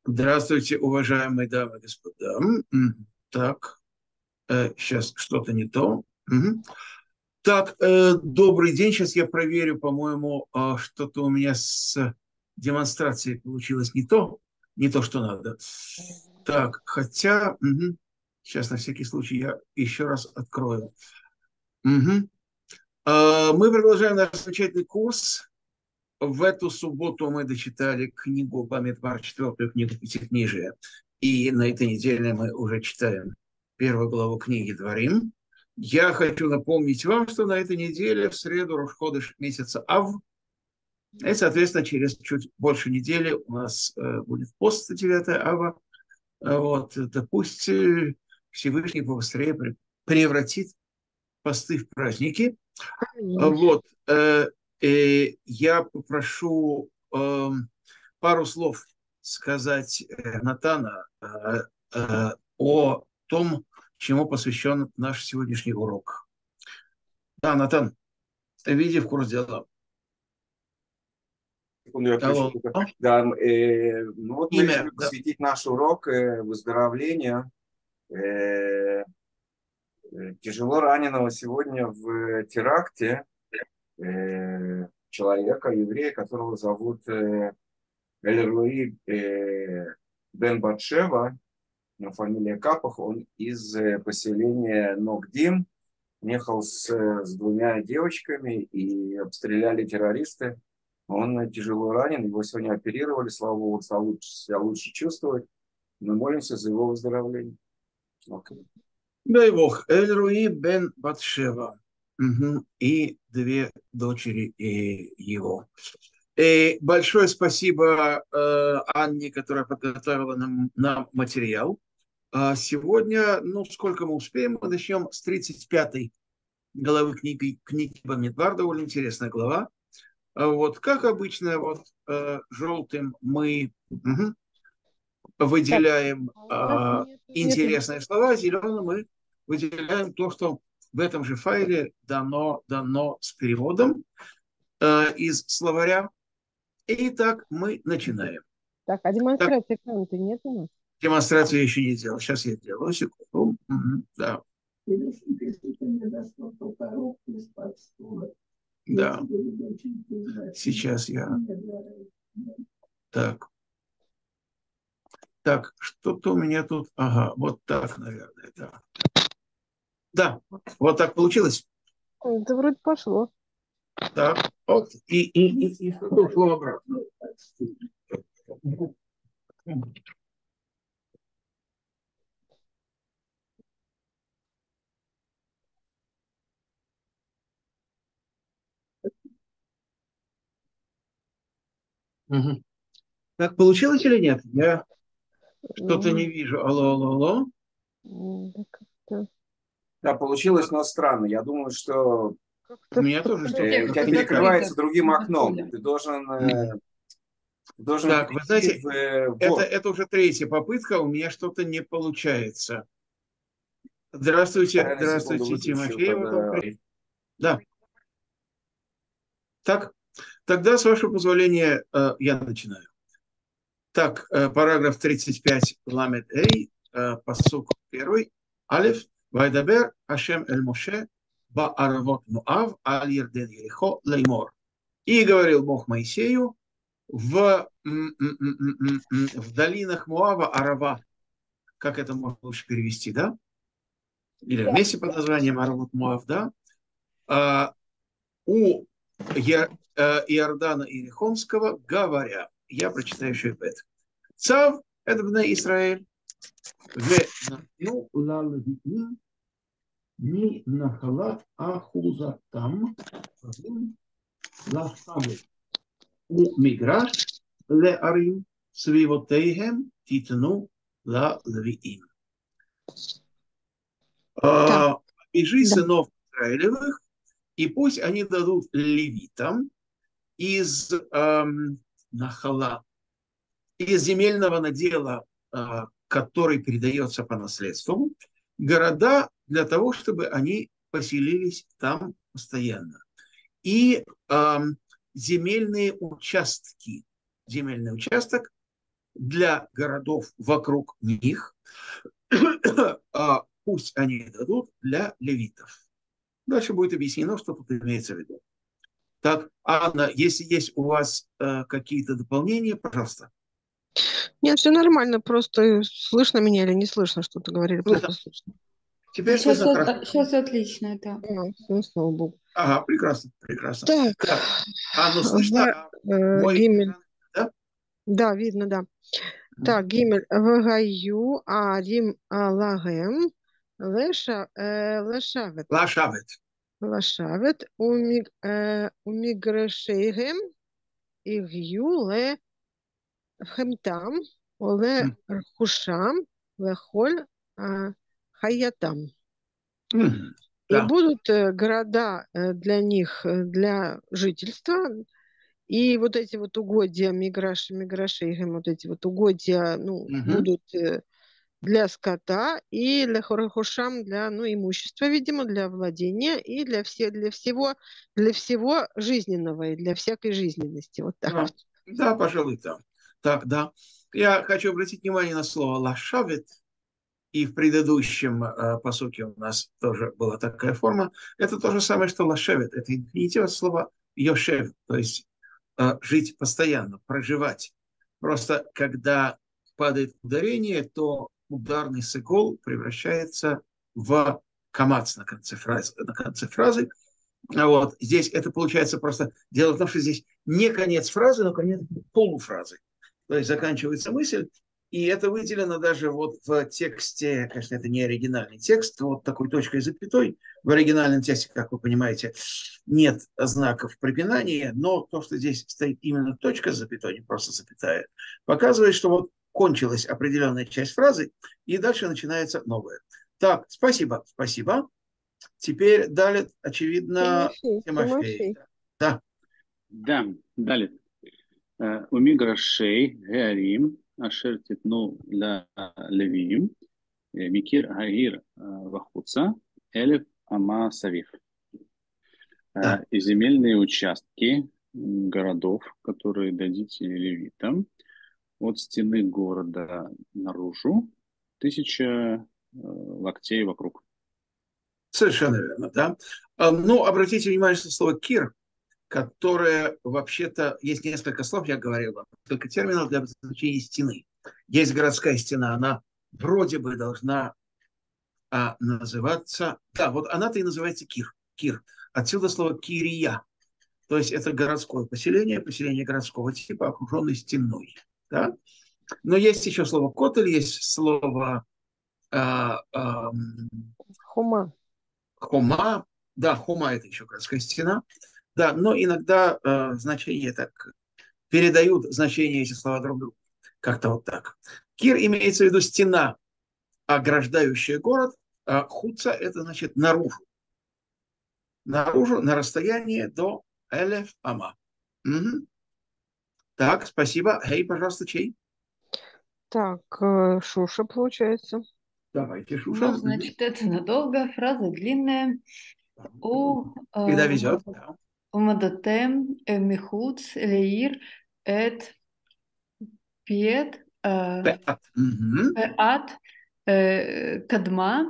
Здравствуйте, уважаемые дамы и господа. Так, сейчас что-то не то. Так, добрый день. Сейчас я проверю, по-моему, что-то у меня с демонстрацией получилось не то, что надо. Так, хотя, сейчас на всякий случай я еще раз открою. Мгм. Мы продолжаем наш замечательный курс. В эту субботу мы дочитали книгу Бамидбар, четвертую книгу Пятикнижия. И на этой неделе мы уже читаем первую главу книги Дворим. Я хочу напомнить вам, что на этой неделе, в среду, Рош ходыш месяца Ав, и, соответственно, через чуть больше недели у нас будет пост 9 Ава. Вот, это пусть Всевышний побыстрее превратит посты в праздники. Конечно. Вот, я попрошу пару слов сказать Натана о том, чему посвящен наш сегодняшний урок. Да, Натан, види в курс дела. Секунду, я включу. Алло. Да, ну вот мы Имя, решили да. посвятить наш урок выздоровлению тяжело раненого сегодня в теракте человека, еврея, которого зовут Эль-Руи Бен Батшева, фамилия Капах, он из поселения Ногдим, ехал с двумя девочками и обстреляли террористы. Он тяжело ранен, его сегодня оперировали, слава богу, стал себя лучше чувствовать. Мы молимся за его выздоровление. Okay. Дай Бог, Эль-Руи Бен Батшева. И две дочери его. И большое спасибо Анне, которая подготовила нам материал. Сегодня, ну, сколько мы успеем, мы начнем с 35-й главы книги Бамидбар, довольно интересная глава. Вот, как обычно, вот желтым мы Так, выделяем а у нас нету интересные слова, зеленым мы выделяем то, что в этом же файле дано с переводом из словаря. Итак, мы начинаем. Так, а Так, демонстрации экрана-то нет у нас? демонстрацию я еще не делал. Сейчас я делаю. Секунду. Да. Да. Сейчас я. Так. Так, что-то у меня тут. Ага, вот так, наверное. Да. Да, вот так получилось. Это вроде пошло. Так, вот. И что-то ушло обратно. Угу. Так получилось или нет? Я что-то не вижу. Алло, алло, алло. Да как-то Да, получилось, но странно. Я думаю, что У меня тоже у что-то тебя перекрывается другим окном. Ты должен Так, вы перейти знаете, в Word. это уже третья попытка, у меня что-то не получается. Здравствуйте, Я на секунду здравствуйте, выключу Тимофеева. тогда. Да, так, тогда, с вашего позволения, я начинаю. Так, параграф 35, ламет эй, пасук 1, алиф, вайдабер, Ашем эль Моше, баарвот Муав, аль Ерден Ерихо, леймор. И говорил Бог Моисею в долинах Муава, Арава, как это можно лучше перевести, да? Или вместе под названием Арвот Муав, да? У Иордана Иерихонского говоря, я прочитаю еще и это. Цав – это бне Израиль, ну, лалвиим, ми нахалат ахузатам, лашабы, у миграш, ле арим, свивотейхем, титну, ла лвиим. так, Бежи да. сынов Израилевых, и пусть они дадут левитам из нахала, из земельного надела, который передается по наследству, города для того, чтобы они поселились там постоянно. И земельные участки. Земельный участок для городов вокруг них, пусть они дадут для левитов. Дальше будет объяснено, что тут имеется в виду. Так, Анна, если есть у вас какие-то дополнения, пожалуйста. Нет, все нормально, просто слышно меня или не слышно, что-то говорили, плохо Слышно. слышно. Теперь Сейчас, слышно хорошо. сейчас отлично, да. Все, слава богу. Ага, прекрасно, прекрасно. Так, Так, Анну слышно? Мой Гимель. экран, да? Да, видно, да. Так, Гимель. Вгаю, Арим, Лагем, Лешавет. Лашавет. Лашавет, Умигрешейгем, Игью, Лехемтам, Лехушам, Лехоль, Хаятам. И Да. будут города для них, для жительства, и вот эти вот угодья, миграши, вот эти вот угодья, будут для скота и для хорохушам, для, имущества, видимо, для владения и для всего жизненного и для всякой жизненности. Вот так Да, вот. да, пожалуй, да. Так, да. Я хочу обратить внимание на слово лашавет. И в предыдущем пасуке у нас тоже была такая форма. Это то же самое, что лашевет. Это инфинитив от слова йошев, то есть жить постоянно, проживать. Просто когда падает ударение, то ударный сыкол превращается в камац на конце фразы. Вот. Здесь это получается просто... Дело в том, что здесь не конец фразы, но конец полуфразы. То есть заканчивается мысль, и это выделено даже вот в тексте, конечно, это не оригинальный текст, вот такой точкой и запятой. В оригинальном тексте, как вы понимаете, нет знаков препинания, но то, что здесь стоит именно точка с запятой, не просто запятая, показывает, что вот кончилась определенная часть фразы, и дальше начинается новое. Так, спасибо, спасибо. Теперь далее, очевидно, Тимофей. Да. Да, далее. ומגרשי הערים אשר תיתנו ללוויים מקיר העיר וחוצה 1000 אמה סביב. И земельные участки городов, которые дадите левитам, от стены города наружу 1000 локтей вокруг. Совершенно верно, да. Ну, обратите внимание на слово «кир», которое вообще-то, есть несколько слов, я говорил вам, несколько терминов для обозначения стены. Есть городская стена, она вроде бы должна называться... Да, вот она-то и называется кир. Отсюда слово кирия. То есть это городское поселение городского типа, окруженное стеной. Да? Но есть еще слово котель, есть слово Хума. Хома. Да, хома – это еще городская стена. Да, но иногда значения так передают значение эти слова друг другу. Как-то вот так. Кир имеется в виду стена, ограждающая город. А хуца – это значит наружу. Наружу на расстоянии до 1000 ама. Угу. Так, спасибо. Хей, пожалуйста, чей? Так, Шуша, получается. Давайте, Шуша. Ну, значит, это надолго, фраза длинная. Всегда везет. Да. Умадатем михуц леир эт пиет пеат кадма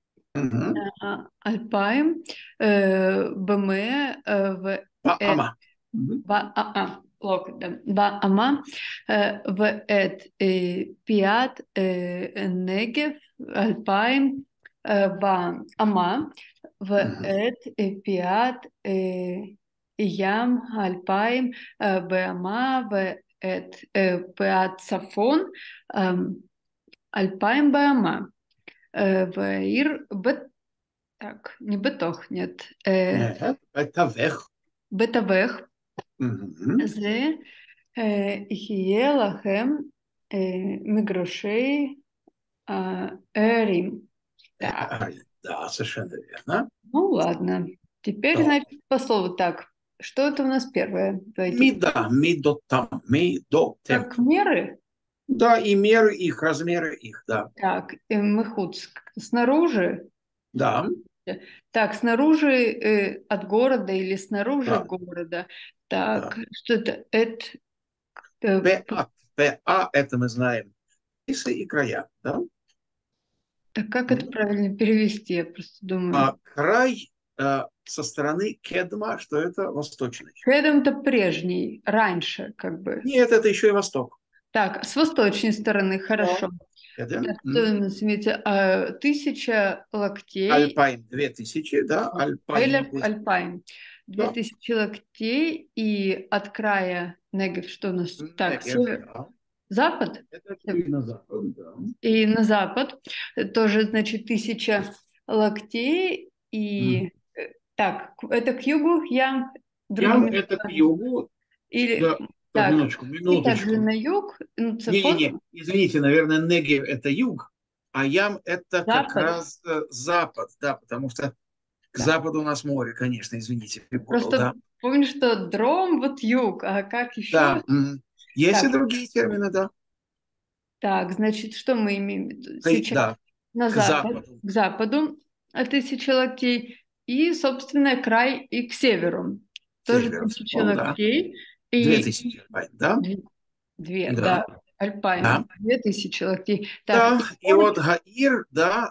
альпаем бме в Ама. Баама ואת פיית נגב 2000 באמה ואת פיית ים 2000 באמה ואת פיית צפון 2000 באמה והעיר так, не бетох, нет. Бетавех. Бетавех. זה יהיה לכם מגרשי ערים. Да, совершенно верно. Ну ладно. Теперь, значит, по слову так. Что это у нас первое? Мида, мидотам, мидотем. Как меры? Да, и меры их, размеры их, да. Так, мехуц снаружи? Да. Так, снаружи от города или снаружи города. Так, что это? Пеат. ПА, это мы знаем, и края, да? Так как это правильно перевести? Я просто думаю. Край со стороны кедма, что это восточный. Кедм-то прежний, раньше как бы. Нет, это еще и восток. Так, с восточной стороны, хорошо. Кедем. Так, что у нас имеется? 1000 локтей. Альпайн 2000, да? Элев Альпайн. Альпайн. 2000 локтей, и от края Негев, что у нас? Так, север. Да. Запад? Это и на запад, да. И на запад тоже, значит, 1000 локтей. И так, это к югу, ям, Ям это к югу. или Да. так, Минуточку. и также на юг, Не, извините, наверное, Негев это юг, а Ям это как раз запад, да, потому что к западу у нас море, конечно, извините. Просто помню, что дром вот юг, а как еще? Да, есть и другие термины, да. Так, значит, что мы имеем в виду? Сейчас да. На запад, к западу 1000 локтей, и, собственно, край и к северу. Тоже 1000 локтей. Да. 2000 альпайн, да? Да, альпайн, да. 2000 локтей. Так, да, и вот Гаир, да,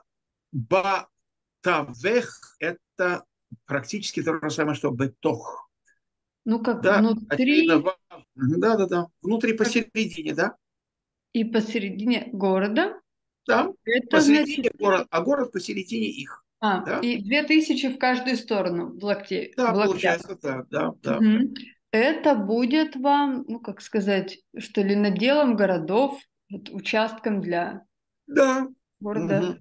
Батавех, это практически то же самое, что Бетох. Ну, как да, внутри. Да. Внутри, посередине, да? И посередине города. Да, это посередине город, а город посередине их. Да? И 2000 в каждую сторону в локте. Да, получается так, да. Угу. Это будет вам, ну, как сказать, что ли, наделом городов, вот, участком для города.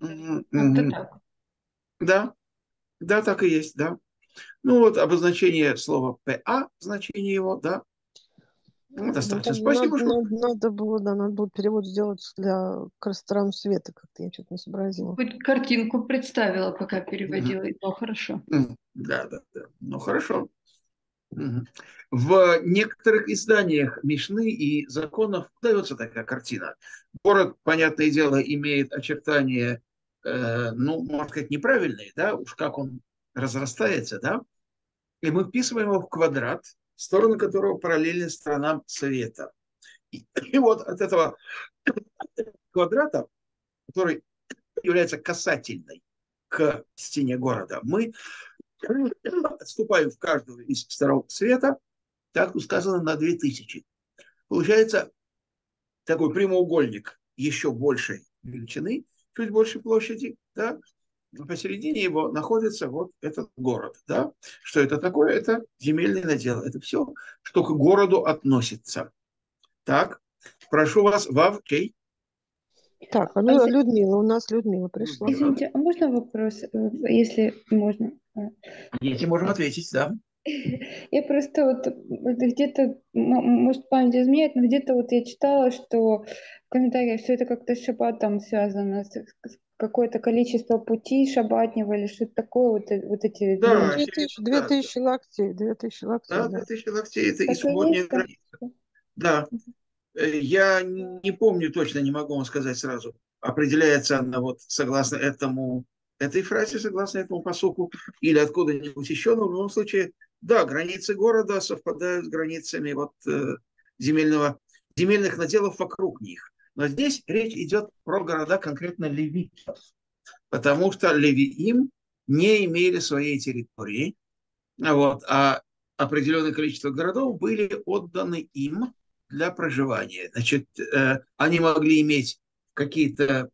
Так. Да, так и есть, да. Ну вот обозначение слова ПА, значение его, да. Достаточно. Спасибо. Надо было перевод сделать для сторон света, как-то я что-то не сообразила. Хоть картинку представила, пока переводила, и то хорошо. Да. Ну хорошо. В некоторых изданиях Мишны и законов дается такая картина. Город, понятное дело, имеет очертания, можно сказать, неправильные, да, уж как он разрастается, да, и мы вписываем его в квадрат, стороны которого параллельны сторонам света. И вот от этого квадрата, который является касательной к стене города, мы отступаем в каждую из сторон света, так сказано, на 2000. Получается такой прямоугольник еще большей величины, чуть больше площади, да, посередине его находится вот этот город, да. Что это такое? Это земельный надел. Это все, что к городу относится. Так, прошу вас, Вав, Кей. Так, Людмила, у нас Людмила пришла. Извините, а можно вопрос, если можно? Если можем ответить, да. Я просто вот где-то, может, память изменяет, но где-то вот я читала, что в комментариях все это как-то с шаббатом связано, какое-то количество путей шаббатнего или что-то такое, вот эти... Да, 2000 локтей. 2000 локтей, да. 2000 локтей, это и субботняя граница. Да. Я не помню точно, не могу вам сказать сразу. Определяется она вот согласно этой фразе, согласно этому посуку, или откуда-нибудь еще, но в любом случае, да, границы города совпадают с границами вот земельных наделов вокруг них. Но здесь речь идет про города конкретно левитов, потому что левиим не имели своей территории, а определенное количество городов были отданы им для проживания. Значит, они могли иметь какие-то,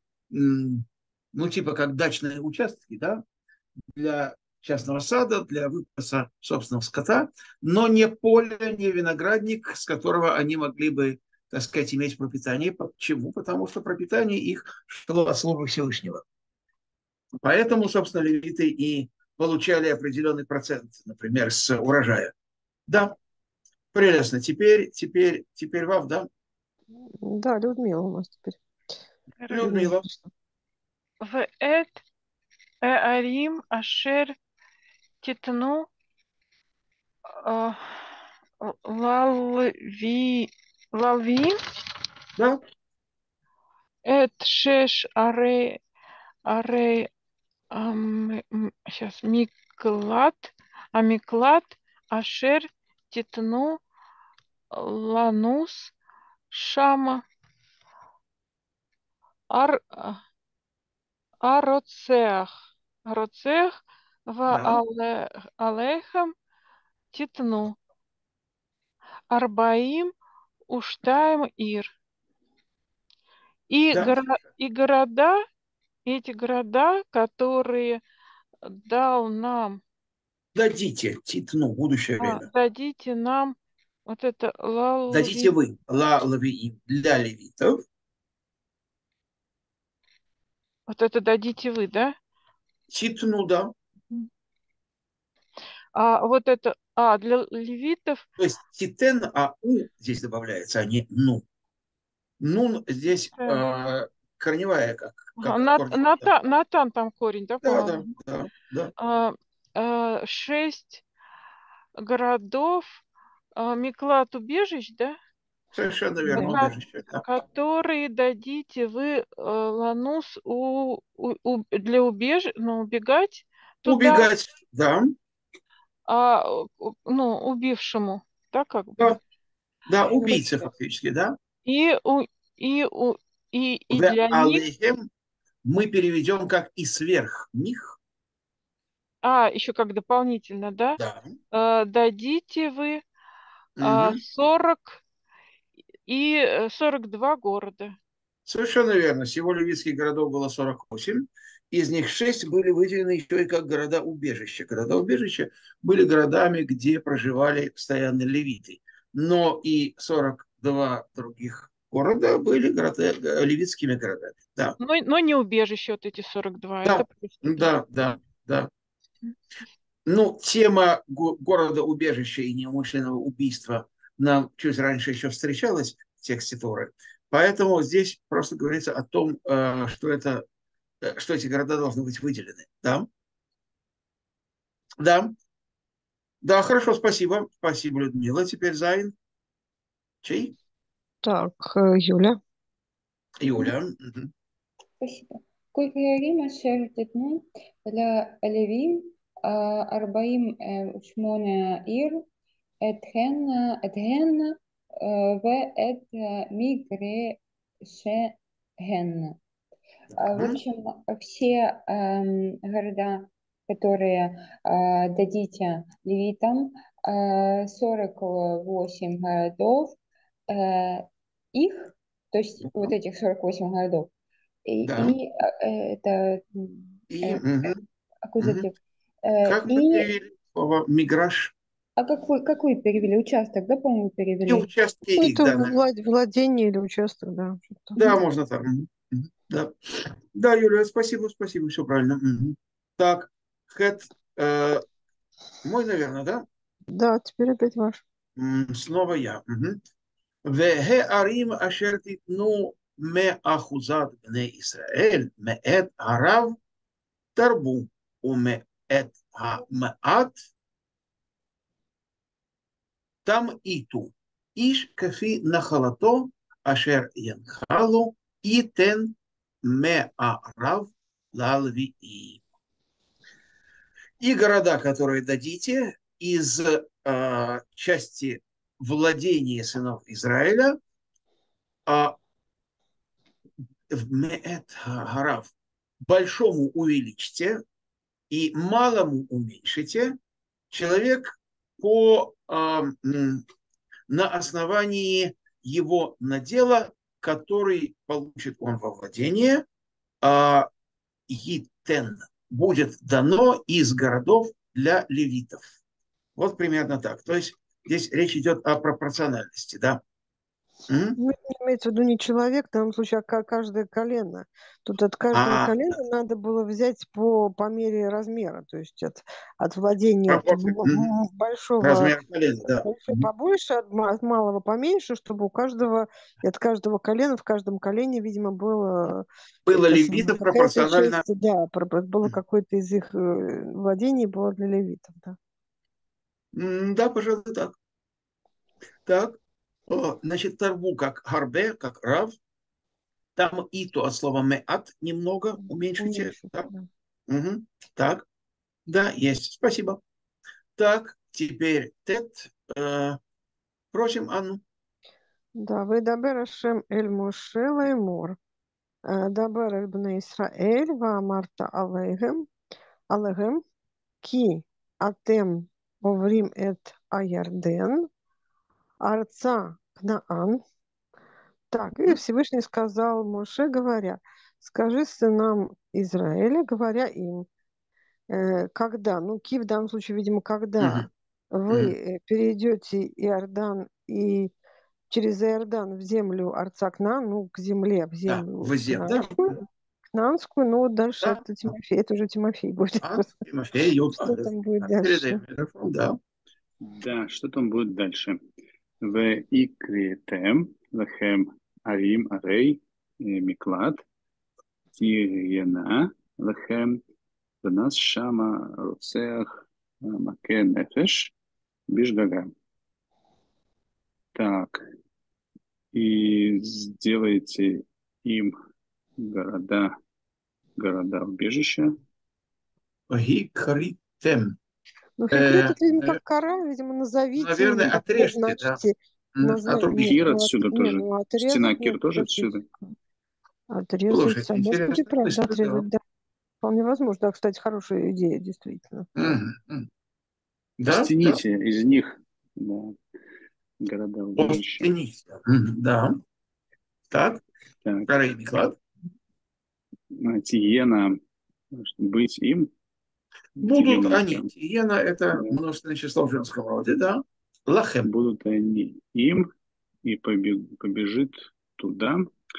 типа как дачные участки, да, для частного сада, для выпаса собственного скота, но не поле, не виноградник, с которого они могли бы, так сказать, иметь пропитание. Почему? Потому что пропитание их шло от службы Всевышнего. Поэтому, собственно, левиты и получали определенный процент, например, с урожая. Да, прелестно. Теперь Вав, да? Да, Людмила у нас теперь. Людмила. Вэт Арим Ашер Титну Лалви Да. Эт Шеш Арей сейчас Миклат Ашер Титну Ланус Шама Ароцеах. Ароцеах Да. Алехам Титну. Арбаим Уштаем Ир. И, Да. и города, эти города, которые дал нам, Дадите титну, будущее время. дадите нам вот это Дадите вы, лавиим, для левитов. вот это дадите вы, да? Титну, да. А вот это, для левитов. То есть титен, а у здесь добавляется, а не ну. Нун здесь корневая, как корень. Натан там корень, да, Да, да, по-моему? да, да. 6 городов, Миклат убежищ, да? Совершенно верно, убежище. Да. Которые дадите вы, Ланус, для убегать туда, Убегать, да. убившему, да, как бы. Да, да, убийца фактически, да. И для них. Алейхем мы переведем как и сверх них. Еще как дополнительно, да? Да. Дадите вы 40 и 42 города. Совершенно верно. Всего левитских городов было 48. Из них 6 были выделены еще и как города-убежища. Города-убежища были городами, где проживали постоянно левиты. Но и 42 других города были левитскими городами. Да. Но не убежище вот эти 42. Да, Это просто, да. Ну, тема города-убежища и неумышленного убийства нам чуть раньше еще встречалась в тексте Торы. Поэтому здесь просто говорится о том, что эти города должны быть выделены. Да? Да. Да, хорошо, спасибо. Спасибо, Людмила. Теперь Зайн. Чей? Так, Юля. Юля. Спасибо. Сколько Рима шертитну для Левим Арбаим Шмоне Ир Эдген в Эд Мигре Шеген. В общем, все города, которые дадите левитам, 48 городов, их, то есть вот этих 48 городов, и это аккузатив. Как мы перевели слово «миграш»? А как вы перевели? Участок, да, по-моему, перевели? И участки их, Это да. владение или участок, да. Да, можно так. Да. Да, Юля, спасибо, все правильно. Так, Хэт, мой, наверное, да? Да, теперь опять ваш. Снова я. Веге арим ашер титну ме ахузат бне Исраэль меэт арав тарбу умеэт хамаат там иту иш кафи нахалато ашер янхалу итен ме арав лалвии. И города, которые дадите из части владения сынов Израиля, в Меэт Гарав большому увеличьте и малому уменьшите, человек на основании его надела, который получит он во владение, Гитен будет дано из городов для левитов. Вот примерно так. То есть здесь речь идет о пропорциональности, да. Ну, имеется в виду не человек, в данном случае, а каждое колено. Тут от каждого колена надо было взять по мере размера, то есть от владения от большого размер колена, да. побольше, от малого поменьше, чтобы у каждого, от каждого колена, в каждом колене, видимо, было левитов пропорционально. Часть, да, было какое-то из их владений было для левитов, да. Да, пожалуй, так. Так. Значит, тарбу как гарбе, как рав. Там иту от слова меат немного уменьшите. Так. Да. Так. Да, есть. Спасибо. Так, теперь тет. Просим Анну. Да, וידבר השם אל משה לאמור, דבר אל בני ישראל ואמרת עליהם, כי אתם עוברים את הירדן, ארצה Кнаан. Так, и Всевышний сказал Моше, говоря, скажи сынам Израиля, говоря им, когда, ну, ки в данном случае, видимо, когда вы перейдете Иордан и через Иордан в землю Арцакна, ну, к земле, в землю Кнаанскую, ну, вот дальше это Тимофей, это уже Тимофей будет. Тимофей, что там будет дальше? Да, что там будет дальше? В икритем лахем арим арей миклад тиена лахем венас шама роцеах маке нефеш бишгага. Так, и сделайте им города-убежища. Икритем. Ну, хикрит, это, видимо, как кора, видимо, назовите. Наверное, отрежьте, да. Кир отсюда тоже. Ну, отрезать, Стена Кир тоже отсюда. Отрезать, Слушайте, может быть, и правда мысль, отрезать, да. Вполне возможно. Да, кстати, хорошая идея, действительно. Да, стяните из них города-убежища. Стяните, да. Так. Второй миклад. Тиена, быть им. Будут они. Тиена – это множественное число в женском роде, да. Лахем. Будут они им, и побежит туда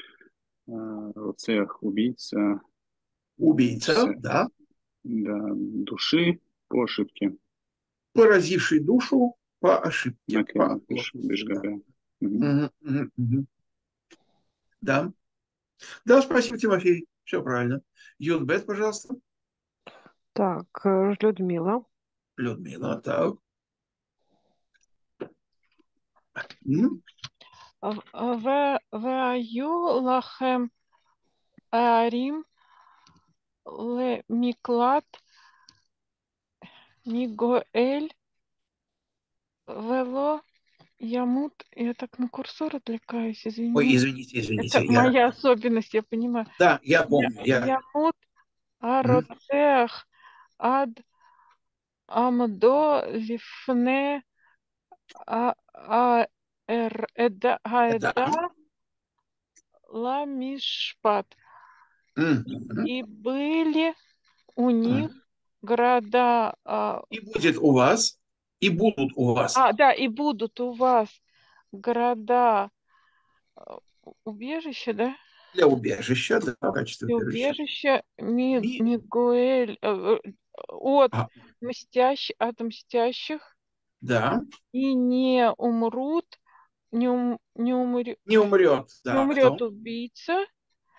роцеах убийца. Убийца, да. Да, души по ошибке. Поразивший душу по ошибке. Да. Да, спасибо, Тимофей. Все правильно. Юнбет, пожалуйста. Так, Людмила. Людмила, так. והיו לכם הערים למקלט מגואל ולא ямут. Я так на курсор отвлекаюсь, извините. Ой, извините. Это моя особенность, я понимаю. Да, я помню. Ямут ароцех ад амдо лифне Аэда Ламишпат. И были у них города... И будет у вас, и будут у вас. Да, и будут у вас города убежища, да? Для убежища, да, в качестве убежища. Мигуэль от мстящих. Да. И не умрет, убийца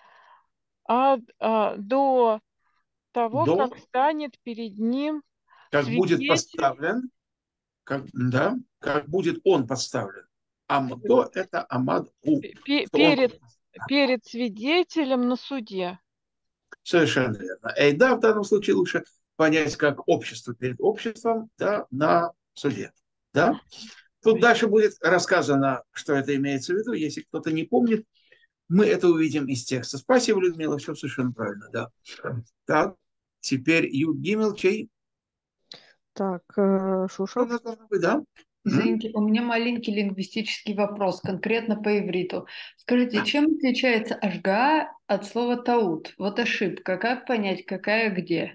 до того, как станет перед ним как будет поставлен, как будет он поставлен. Амдо – это амад-у. Перед свидетелем на суде. Совершенно верно. Да, в данном случае лучше понять, как общество перед обществом, да, на суде. Да? Тут дальше будет рассказано, что это имеется в виду. Если кто-то не помнит, мы это увидим из текста. Спасибо, Людмила, все совершенно правильно. Да. Так, теперь Юд Гимел, чей? Так, Шуша. Да? Извините, у меня маленький лингвистический вопрос, конкретно по ивриту. Скажите, чем отличается ашга от слова таут? Вот ошибка. Как понять, какая где?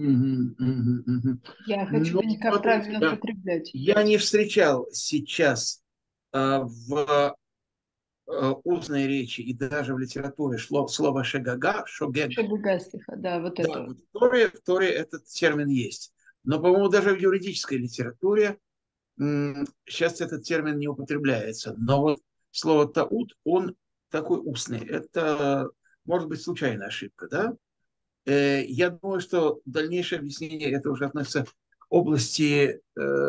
Я хочу понять, как правильно употреблять. Я не встречал сейчас в устной речи и даже в литературе слово шагага, шогег. Шагага стиха, да, вот это. В Торе этот термин есть. Но, по-моему, даже в юридической литературе сейчас этот термин не употребляется. Но вот слово таут, он такой устный. Это может быть случайная ошибка, да? Я думаю, что дальнейшее объяснение это уже относится к области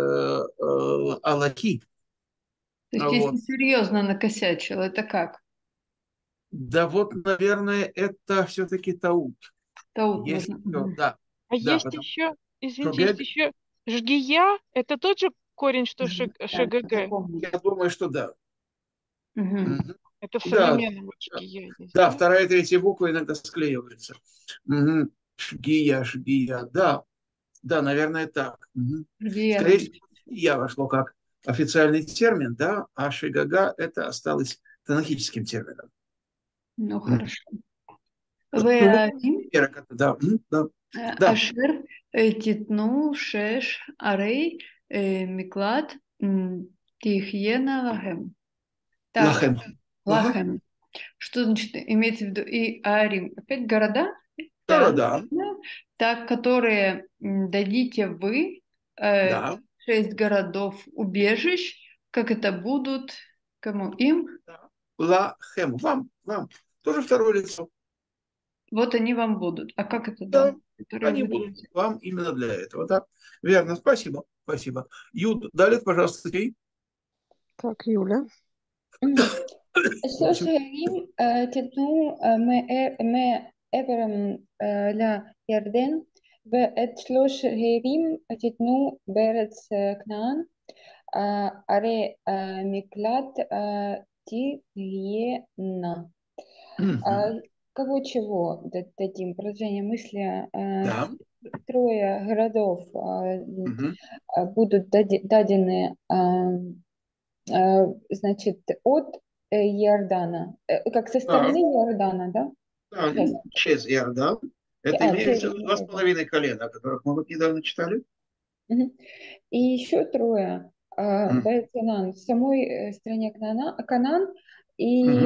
алахи. То есть, если серьезно накосячил, это как? Да вот, наверное, это все-таки таут. Таут если можно. Да. Есть еще, извините, есть еще жгия, это тот же корень, что ШГГ? Я думаю, что да. Это Да, современная вот шгия есть, да, да? вторая и третья буква иногда склеиваются. Шгия, шгия, да, да, наверное, так. Скорее Верно. всего, я вошло как официальный термин, да, а шигага это осталось танахическим термином. Ну, хорошо. Ну, Веарим, да, да, да, Ашер, Титну, Шеш, Арей, Миклад, Тихьена, Лахем. Так, лахем. Ага. Лахем. Что значит, имеется в виду и Арим? Опять города? Да. Города, Да. Так, которые дадите вы, да, 6 городов убежищ, как это будут, кому им? да. Лахем, вам, тоже второе лицо. Вот они вам будут. А как это Да, дом? Которые они вы будут даете? вам именно для этого, да. Верно, спасибо, спасибо. Юд, далее, пожалуйста, Сергей. Так, Юля. שלוש הערים תיתנו מעבר לירדן, ואת שלוש הערים תיתנו בארץ כנען, ערי מקלט תהיינה. Кого чего дадим? Продолжение мысли. Да. Трое городов будут дадены, значит, от Иордана, как со стороны Иордана, да? Да, через Иордан. Это имеется в виду 2,5 колена, о которых мы вот недавно читали. И еще трое. Бет-Канан в самой стране Канан, и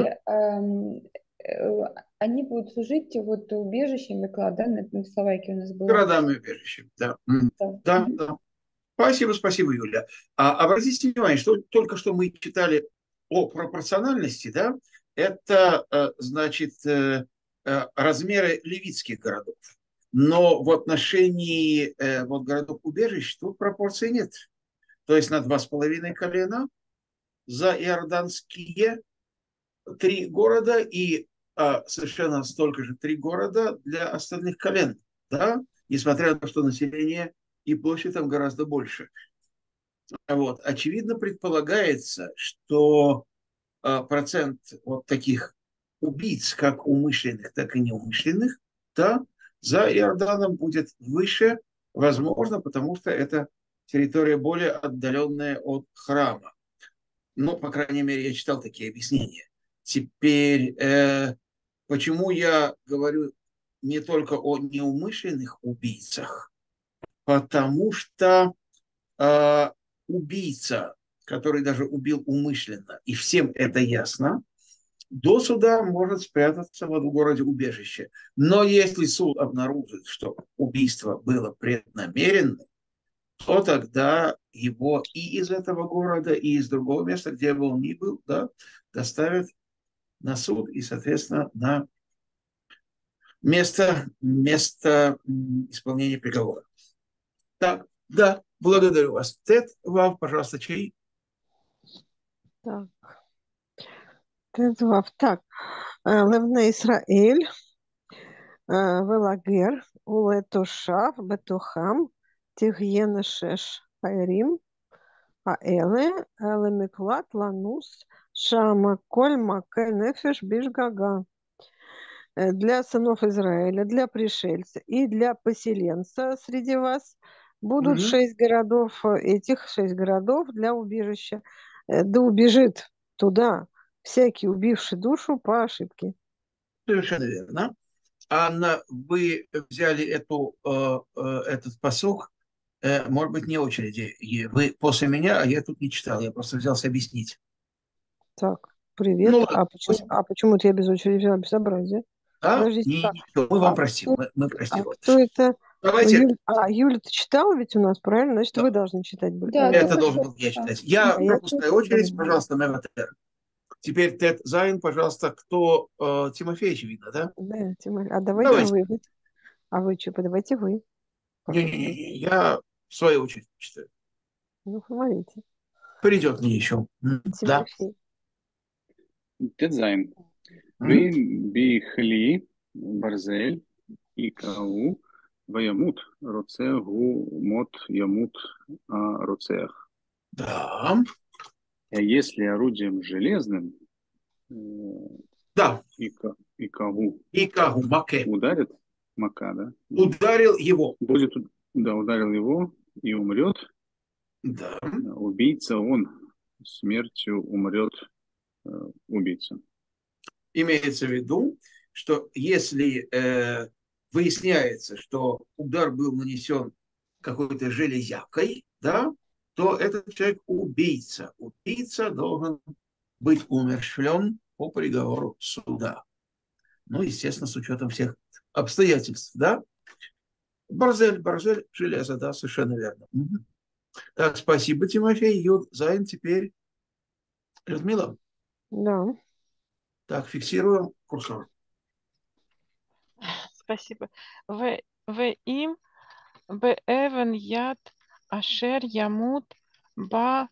они будут служить вот убежищами, да, на Словакии у нас было. Городами убежищем, да. Да, да. Спасибо, спасибо, Юля. Обратите внимание, что только что мы читали о пропорциональности, да, это, значит, размеры левитских городов. Но в отношении вот городов-убежищ тут пропорций нет. То есть на 2,5 колена за иорданские 3 города и совершенно столько же 3 города для остальных колен, да, несмотря на то, что население и площадь там гораздо больше. Вот. Очевидно, предполагается, что процент вот таких убийц, как умышленных, так и неумышленных, да, за Иорданом будет выше, возможно, потому что это территория более отдаленная от храма. Ну, по крайней мере, я читал такие объяснения. Теперь, почему я говорю не только о неумышленных убийцах? Потому что убийца, который даже убил умышленно, и всем это ясно, до суда может спрятаться в городе убежище. Но если суд обнаружит, что убийство было преднамеренным, то тогда его и из этого города, и из другого места, где бы он ни был, да, доставят на суд и, соответственно, на место исполнения приговора. Так, да, благодарю вас. Тед, вам, пожалуйста, чей? Так. Тед, Вав. Так. Левне Исраэль, Велагер, Улетошав, Бетухам, Тигьена Шеш, Хайрим, Аэле, Элемиклат, Ланус, Шама, Коль, Маке, Нефеш, Бишгага. Для сынов Израиля, для пришельца и для поселенца среди вас будут 6 городов, этих 6 городов для убежища. Да убежит туда всякий, убивший душу по ошибке. Совершенно верно. Анна, вы взяли этот пасук, может быть, не очереди. Вы после меня, а я тут не читал, я просто взялся объяснить. Так, привет. Ну, Почему-то я без очереди взяла безобразие? Да? Подождите, Мы вам простим. Мы простим. Кто это? Давайте. Юля, ты читала ведь у нас, правильно? Значит, Да. вы должны читать. Да, это должен был я читать. Я пропускаю очередь, читала. пожалуйста, Меватер. Теперь Тед Зайн, пожалуйста, кто? Тимофей, очевидно, да? Да, Тимофей. А давайте вы. А вы что, давайте вы. Не-не-не, я в свою очередь читаю. Ну, говорите. Придет мне еще. Да. Тедзайн. Вы бихли барзель и кау ваямут роцегу мот ямут роцех. Да. А если орудием железным, Да. И Кагу. И Кагу, Маке. Ударит Мака, да? Ударил его. Ударил его и умрет. Да. Убийца, он смертью умрет убийца. Имеется в виду, что если выясняется, что удар был нанесен какой-то железякой, да, то этот человек убийца. Убийца должен быть умерщвлен по приговору суда. Ну, естественно, с учетом всех обстоятельств, да? Барзель, железо, да, совершенно верно. Угу. Так, спасибо, Тимофей. Юд, Зайн, теперь Людмила. Да. Так, фиксируем курсор. Спасибо. Им беэвен яд ашер ямут ба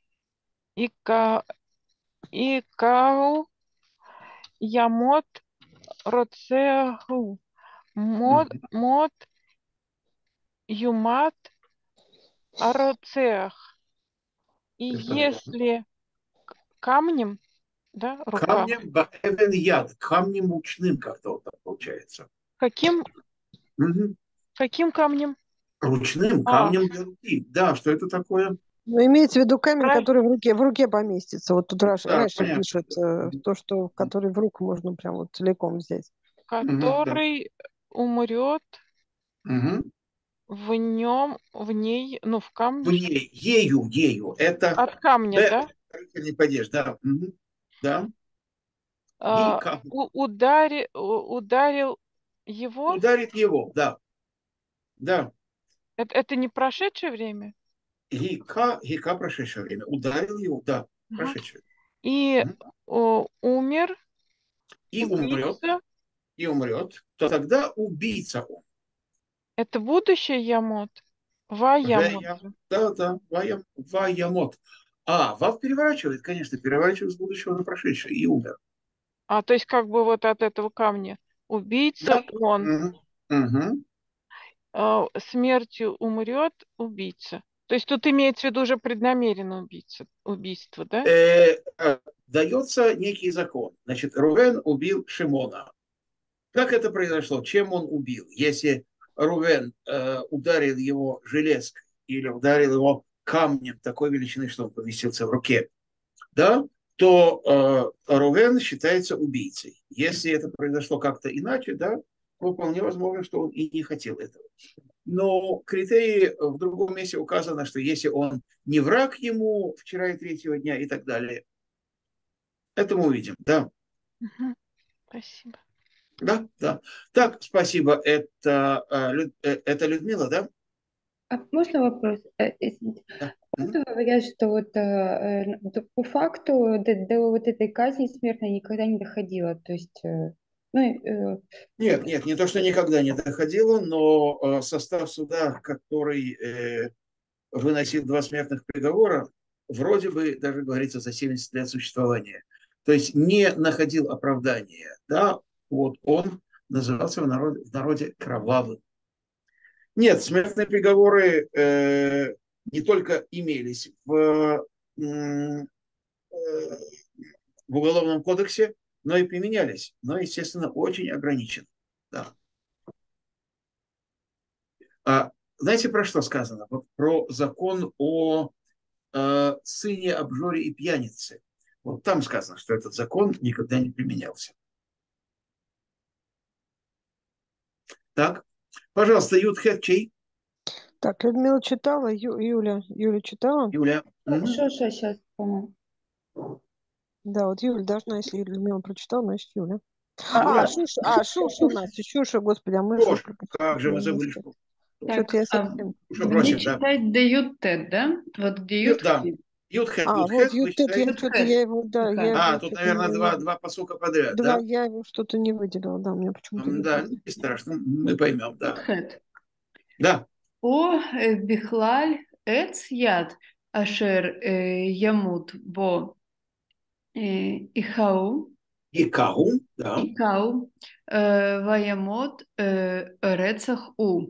икау ямот роцеху мот юмат ароцех. И если камнем, да, рука. Камнем баэвен яд, камнем мучным как-то вот так получается. Каким? Угу. Каким камнем? Ручным камнем для руки. Да, что это такое? Ну, имеется в виду камень, который в руке поместится. Вот тут Раша пишет, то, что который в руку можно прям вот целиком взять. Который умрет в нем, в ней, ну, в камне. В ней, ею. Это от камня, да? Не падешь, да. Да. Ударил его? Ударит его, да. Да. Это не прошедшее время? Гика прошедшее время. Ударил его, да, прошедшее. И умер. И убийца. умрет. То тогда убийца он. Это будущее ямот? Ваямот. Да, ваямот. Вав переворачивает, конечно, переворачивает с будущего на прошедшее и умер. То есть как бы вот от этого камня. Убийца он. Смертью умрет убийца. То есть тут имеется в виду уже преднамеренное убийство, да? Дается некий закон. Значит, Рувен убил Шимона. Как это произошло? Чем он убил? Если Рувен ударил его железкой или ударил его камнем такой величины, что он поместился в руке, да, то Рувен считается убийцей. Если это произошло как-то иначе, да, то вполне возможно, что он и не хотел этого. Но критерии в другом месте указано, что если он не враг ему вчера и третьего дня и так далее, это мы увидим, да. Спасибо. Да. Так, спасибо. Это Людмила, да? Можно вопрос? Да. Говорят, что вот по факту до вот этой казни смертной никогда не доходило. То есть, Нет, не то, что никогда не доходило, но состав суда, который выносил 2 смертных приговора, вроде бы даже говорится за 70 лет существования. То есть не находил оправдания. Да, вот он назывался в народе кровавым. Нет, смертные приговоры не только имелись в Уголовном кодексе, но и применялись, но, естественно, очень ограниченно. Да. Знаете, про что сказано? Вот про закон о сыне, обжоре и пьянице. Вот там сказано, что этот закон никогда не применялся. Так, пожалуйста, Юдхет чей? Так, Людмила читала, Юля читала? Юля. Сейчас, по-моему. Да, вот Юля должна, если Людмила прочитала, значит Юля. Шуша у нас, Шуша, господи, а мы же... Как же мы забыли, что... Так, где читать дают тет, да? Вот где ют? Да, Ют-хет, вот Ют-хет, я его, да. Тут, наверное, два посука подряд, да? Я его что-то не выделила, да, у меня почему-то... Да, не страшно, мы поймем, да. Ют-хет. Да. О бихлаль эц яд ашер ямут бо ихау. Да. Икау ваямот рецах у.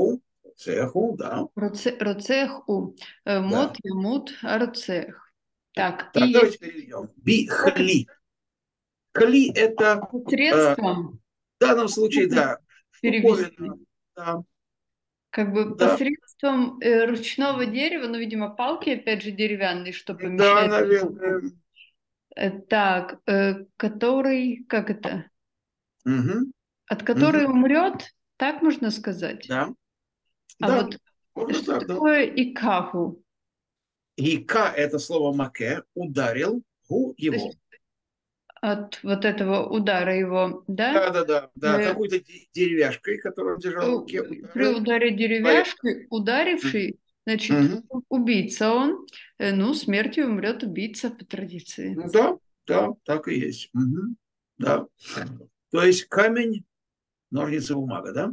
Роцеху, да. Роцех у. Мот ямут арцех. Так, Так, и давайте переведем. Бихли. Хли – это посредством в данном случае, да, перевести. штуковина. Да, Как бы да, посредством ручного дерева, ну, видимо, палки, опять же, деревянные, что да, помещает. наверное. Так, который, как это? Угу, От которой угу. умрет, так можно сказать? Да, А да, вот можно что так, да. такое икаху? И ка – это слово маке, ударил, гу – То его. есть от вот этого удара его, да? Да, да, да, да, Э, какой-то деревяшкой, которую он держал в руке, При ударил. ударе Человек. деревяшкой, ударивший, значит, Мгм. убийца он, ну, смертью умрет убийца по традиции. Ну да, да, так и есть. Мгм. Да. То есть камень, ножницы, бумага, да?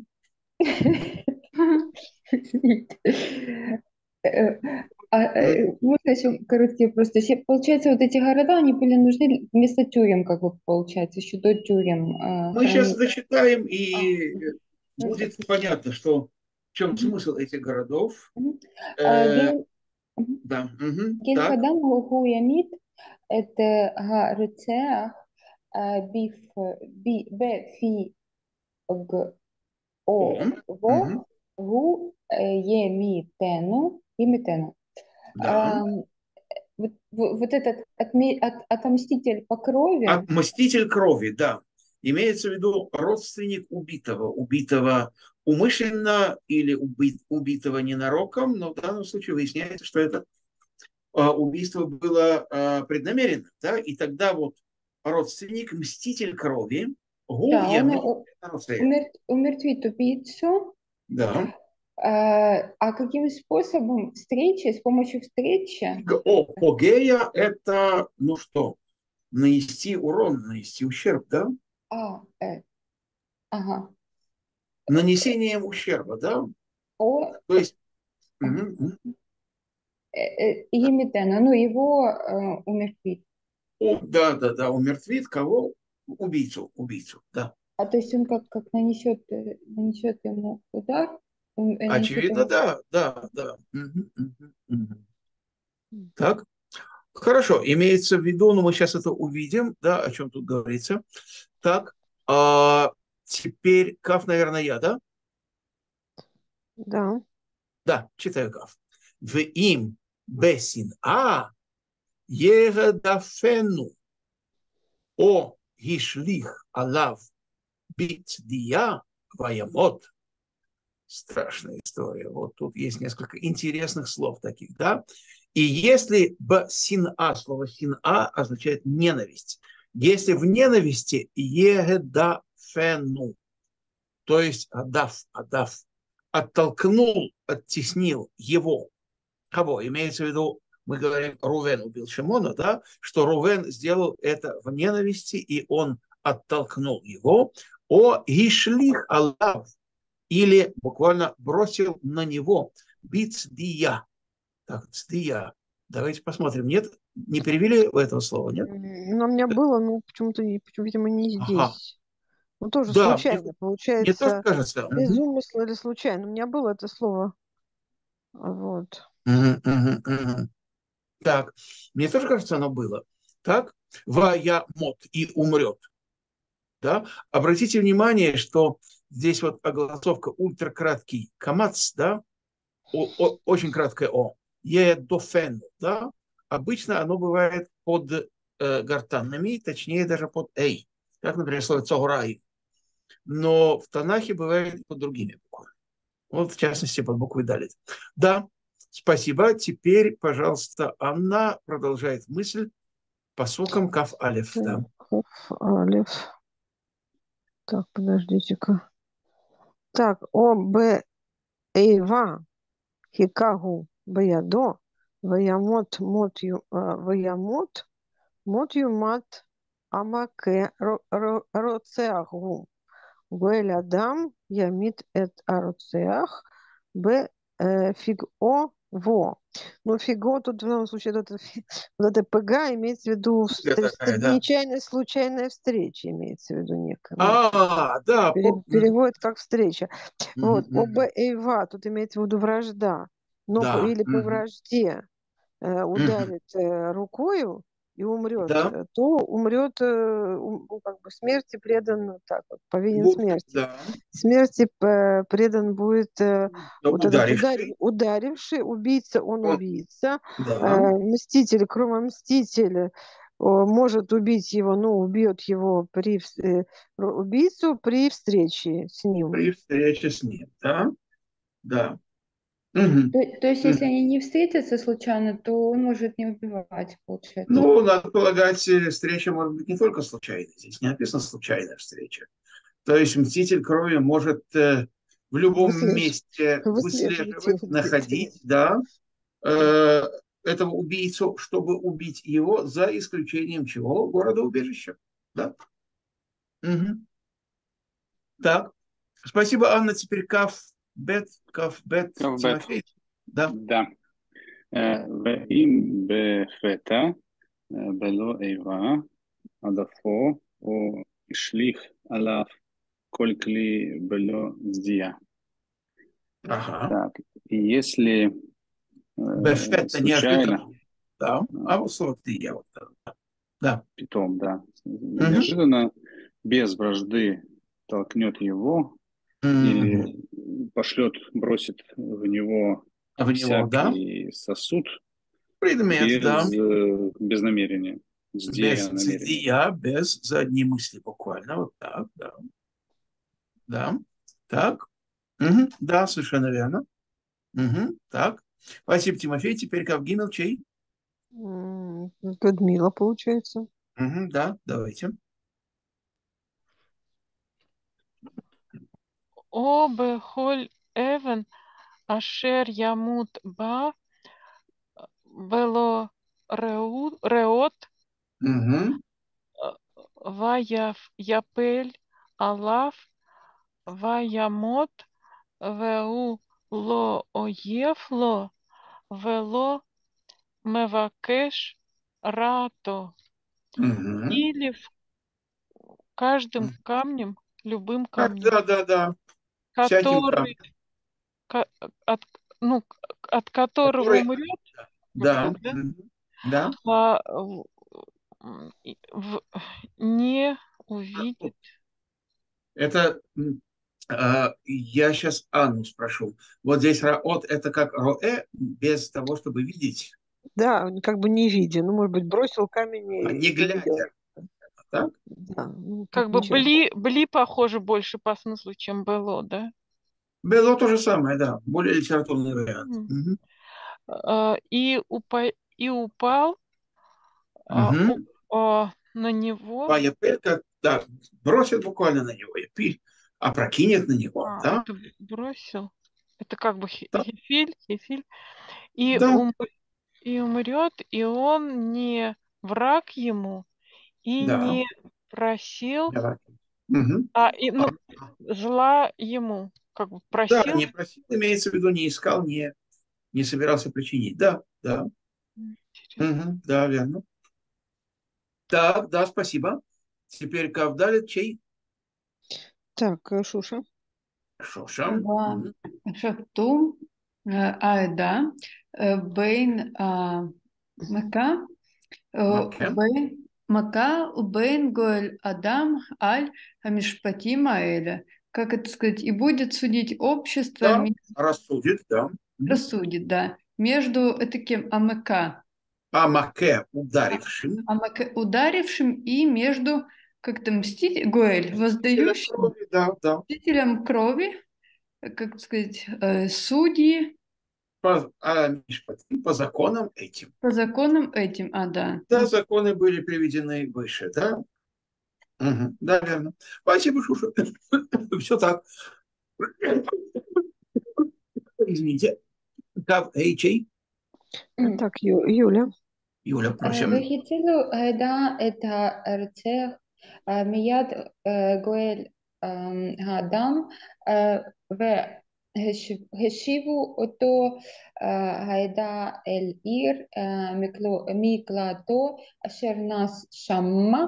Можно еще короткий вопрос? То есть, получается, вот эти города, они были нужны вместо тюрем, как бы получается, еще до тюрем Мы сейчас хранить. зачитаем, А, и хорошо. будет понятно, что в чем Мгм. смысл этих городов. Мгм. Э, Ген да, мгм, так, Генхадам Гуямит это Гарцеах Биф Бефи Г О он, мгм, Во Гу Емитену Емитену. да. Вот этот отомститель по крови. Отмститель крови, да. Имеется в виду родственник убитого, убитого умышленно или убитого ненароком, но в данном случае выясняется, что это убийство было преднамеренно, да, и тогда вот родственник, мститель крови, гу Да, он ямит родственник. умертвит убийцу. Да. А каким способом встречи, с помощью встречи? Погея – это, ну что, нанести урон, нанести ущерб, да? А, ага. Нанесением ущерба, да? О, То есть, ага. мгм, мгм. Емитена, ну его умертвить. Да, да, да, умертвит кого? Убийцу, да. А то есть он как нанесет ему удар, нанесет Очевидно, ему... да, да, да. Мгм, мгм, мгм. Так, хорошо, имеется в виду, но мы сейчас это увидим, да, о чем тут говорится. Так, теперь Каф, наверное, я, да? Да. Да, читаю Каф. В им бесин ередафену о гишлих алав бит дия ваямот. Страшная история. Вот тут есть несколько интересных слов таких, да. И если син-а, слово син-а означает ненависть. Если в ненависти ередафену, то есть адав, оттолкнул, оттеснил его. Кого? Имеется в виду, мы говорим, Рувен убил Шимона, да, что Рувен сделал это в ненависти, и он оттолкнул его. О Ишлих Аллах, или буквально бросил на него бицдия. Так, цдия. Давайте посмотрим. Нет, не перевели этого слова, нет? Но у меня было, ну, почему-то, видимо, не Ага. здесь. Ну, тоже Да, случайно. мне тоже Получается, кажется. без Мгм. умысла или случайно. У меня было это слово. Вот. Мгм, мгм, мгм. Так, мне тоже кажется, оно было. Так, ваямот и умрет. Да? Обратите внимание, что здесь вот огласовка ультракраткий камац, да, очень краткое о, едофен, да, обычно оно бывает под гортанными, точнее даже под эй, как, например, слово цограй, но в Танахе бывает под другими буквами. Вот, в частности, под буквой далит. Да, спасибо. Теперь, пожалуйста, Анна продолжает мысль по сукам каф алиф. Да. Алиф. Так, подождите-ка. Так, О, Б, Эйва, Хикагу, Баядо, Ваямот, Ваямот, Мот Амаке, Роцеагу, Гуэль Адам, Ямит эт Ароцеах, Б, Фиго, Во. Ну, фиго тут в данном случае вот это ПГ имеется в виду Такая, да. нечаянная, случайная встреча, имеется в виду некая. Да. Переводит как встреча. Вот, Мгм, оба мгм. эйва, тут имеется в виду вражда, но Да. или по Мгм. вражде. ударит рукою и умрет, Да. то умрет, как бы смерти предан, так вот, повинен смерти. Да. Смерти предан будет вот этот Ударивший. ударивший, убийца, он убийца. Да. Мститель, кровомститель может убить его, ну, убьет его убийцу при встрече с ним. При встрече с ним, да. Да. Угу. То есть, если они не встретятся случайно, то он может не убивать, получается. Ну, надо полагать, встреча может быть не только случайной. Здесь не написано случайная встреча. То есть мститель крови может в любом месте выслеживать, находить, да, этого убийцу, чтобы убить его, за исключением чего? Города-убежища. Да? Угу. Так. Спасибо, Анна. Теперь Кавбет, Тимофей. Да. Да. ואם בפתע בלא איבה עדפו או השליך עליו כל כלי בלא צדיעה. Ага. Так, и если Бефета случайно, да, а вот слово ты я вот да. Питом, да, неожиданно, без вражды толкнет его или бросит в него всякий сосуд предмет, без намерения. Без цедия, без задней мысли буквально. Вот так, да. Да. Так. Угу. Да, совершенно верно. Угу. Так. Спасибо, Тимофей. Теперь Кавгимел чей? Людмила, получается. Угу. Да, давайте. О бехоль эвен ашер ямут ба вело реот ваяв япель алав ваямот веу ло оев ло вело мевакеш рато. Или каждым камнем, любым камнем, да. который, от которого умрет, да, да? Не увидит. Это я сейчас Анну спрошу. Вот здесь раот это как роэ, без того, чтобы видеть. Да, как бы не видя. Ну, может быть, бросил камень и не глядя. Так? Да, ну, как бы бли похоже больше по смыслу, чем было, да? Было то же самое, да. Более литературный вариант. И упал на него. Да, бросит буквально на него, Япиль опрокинет на него. Да? Это бросил. Это как бы хефиль. И, да. И умрет, и он не враг ему, и не просил, зла ему. Как бы просил. Да, не просил, имеется в виду, не искал, не собирался причинить. Да. Да, верно. Так, да, спасибо. Теперь Кавдалит чей? Так, Шуша. Шафту Аэда Бейн Мака Бейн Мака Бейн Гоэль Адам Аль Амишпатим Аэля. Как это сказать? И будет судить общество. Да, рассудит, да. Рассудит, да. Между таким Амака. Амаке ударившим. Амаке ударившим и между как-то Гоэль, воздающим. Да. Мстителем крови, как сказать, судьи. По законам этим. По законам этим, да. Да, законы были приведены выше, да? Да, верно. Спасибо, Шуша. Все так. Извините. Чей? Так, Юля. Юля, просим. Вехицилу Аэда это рцех мияд Гоэль Гадам והשיבו אותו העדה אל עיר מקלטו אשר נס שמה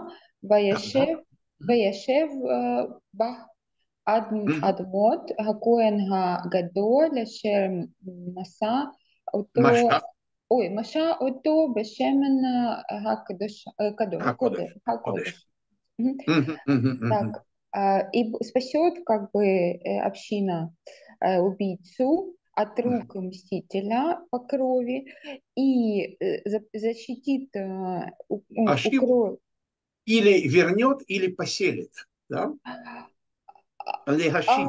וישב בה אדמות הכהן הגדול אשר נשא אותו ой, Маша ото бешемен Кодеш. Кодеш. Так, и спасет как бы община убийцу от рук мстителя по крови и защитит, Ашив укроет. или вернет, или поселит. Да? Легашив.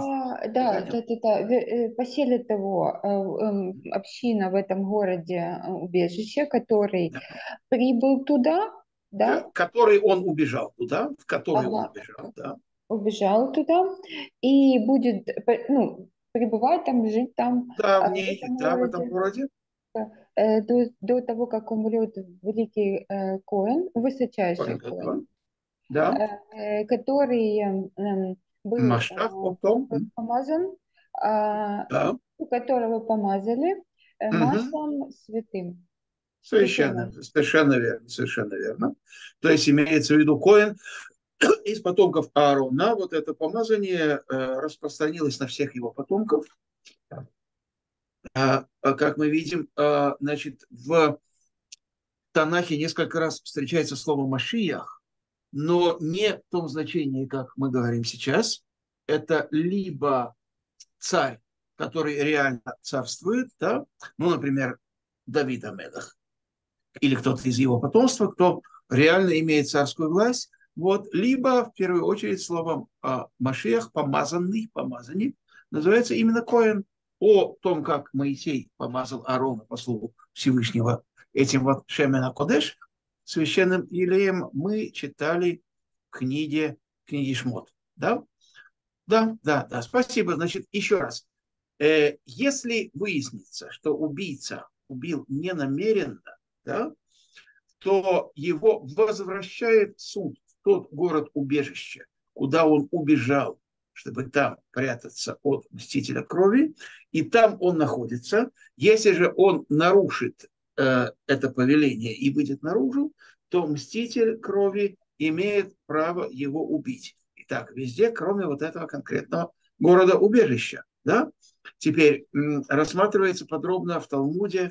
Поселит его община в этом городе убежище, который прибыл туда, да? Который он убежал туда, в который он Ага. убежал, да. Убежал туда и будет, ну, пребывать там, жить там, Да, в этом в этом городе. до того, как умрет великий Коэн, высочайший Коэн, Да. который был Машав потом. помазан, Да. которого помазали маслом святым. Совершенно верно, совершенно верно. То есть имеется в виду Коэн из потомков Аарона. Вот это помазание распространилось на всех его потомков. Как мы видим, значит, в Танахе несколько раз встречается слово «машиях», но не в том значении, как мы говорим сейчас. Это либо царь, который реально царствует, да? Ну, например, Давид Амелах, или кто-то из его потомства, кто реально имеет царскую власть, вот, либо, в первую очередь, словом «машиях», помазанник, называется именно Коэн. О том, как Моисей помазал Аарона по слову Всевышнего этим вот Шемена Кодеш, священным елеем, мы читали в книге Шмот. Да? Да, спасибо. Значит, еще раз. Если выяснится, что убийца убил ненамеренно, да, то его возвращает суд в тот город-убежище, куда он убежал, чтобы там прятаться от мстителя крови, и там он находится. Если же он нарушит это повеление и выйдет наружу, то мститель крови имеет право его убить. Итак, везде, кроме вот этого конкретного города-убежища. Да? Теперь рассматривается подробно в Талмуде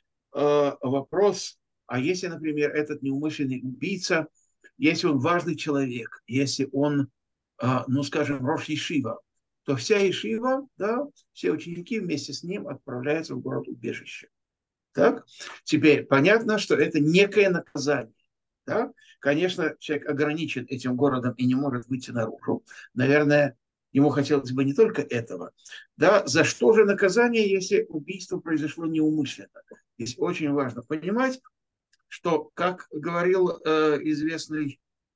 вопрос, а если, например, этот неумышленный убийца, если он важный человек, если он, ну, скажем, рош ешива, то вся ешива, да, все ученики вместе с ним отправляются в город-убежище. Так? Теперь понятно, что это некое наказание. Да? Конечно, человек ограничен этим городом и не может выйти наружу. Наверное, ему хотелось бы не только этого. Да? За что же наказание, если убийство произошло неумышленно? Здесь очень важно понимать, что, как говорил известный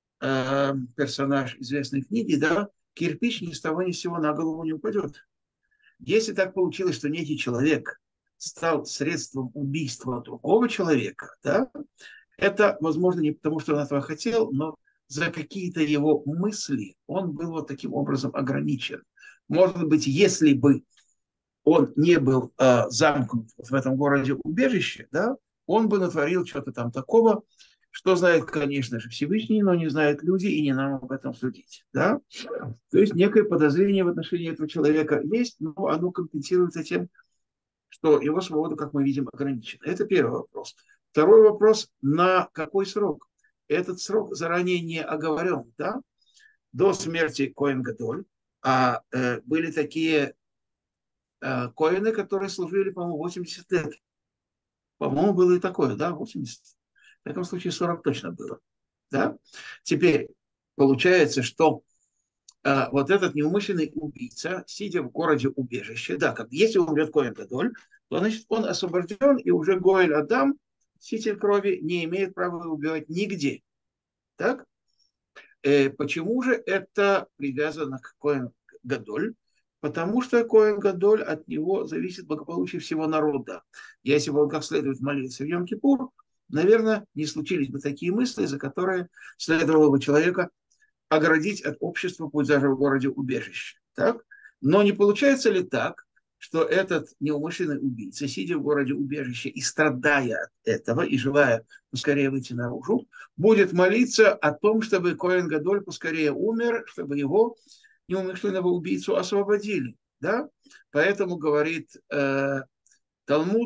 персонаж известной книги, да, кирпич ни с того ни с сего на голову не упадет. Если так получилось, что некий человек стал средством убийства другого человека, да, это, возможно, не потому, что он этого хотел, но за какие-то его мысли он был вот таким образом ограничен. Может быть, если бы он не был замкнут в этом городе-убежище, да, он бы натворил что-то там такого, что знает, конечно же, Всевышний, но не знают люди, и не нам об этом судить. Да? То есть некое подозрение в отношении этого человека есть, но оно компенсируется тем, что его свобода, как мы видим, ограничена. Это первый вопрос. Второй вопрос, на какой срок? Этот срок заранее не оговорен. Да? До смерти Коэн Гадоль были такие коэны, которые служили, по-моему, 80 лет. По-моему, было и такое, да, 80. В таком случае 40 точно было. Да? Теперь получается, что вот этот неумышленный убийца, сидя в городе-убежище, да, как если умрет Коэн Гадоль, то, значит, он освобожден, и уже Гоэль Адам, носитель крови, не имеет права убивать нигде. Так? Почему же это привязано к Коэн Гадоль? Потому что Коэн Гадоль, от него зависит благополучие всего народа. Если бы он как следует молился в Йом-Кипур, наверное, не случились бы такие мысли, за которые следовало бы человека оградить от общества, пусть даже в городе убежище. Так? Но не получается ли так, что этот неумышленный убийца, сидя в городе убежище и страдая от этого, и желая поскорее выйти наружу, будет молиться о том, чтобы Коэн Гадоль поскорее умер, чтобы его неумышленного убийцу освободили. Да? Поэтому говорит Талмуд,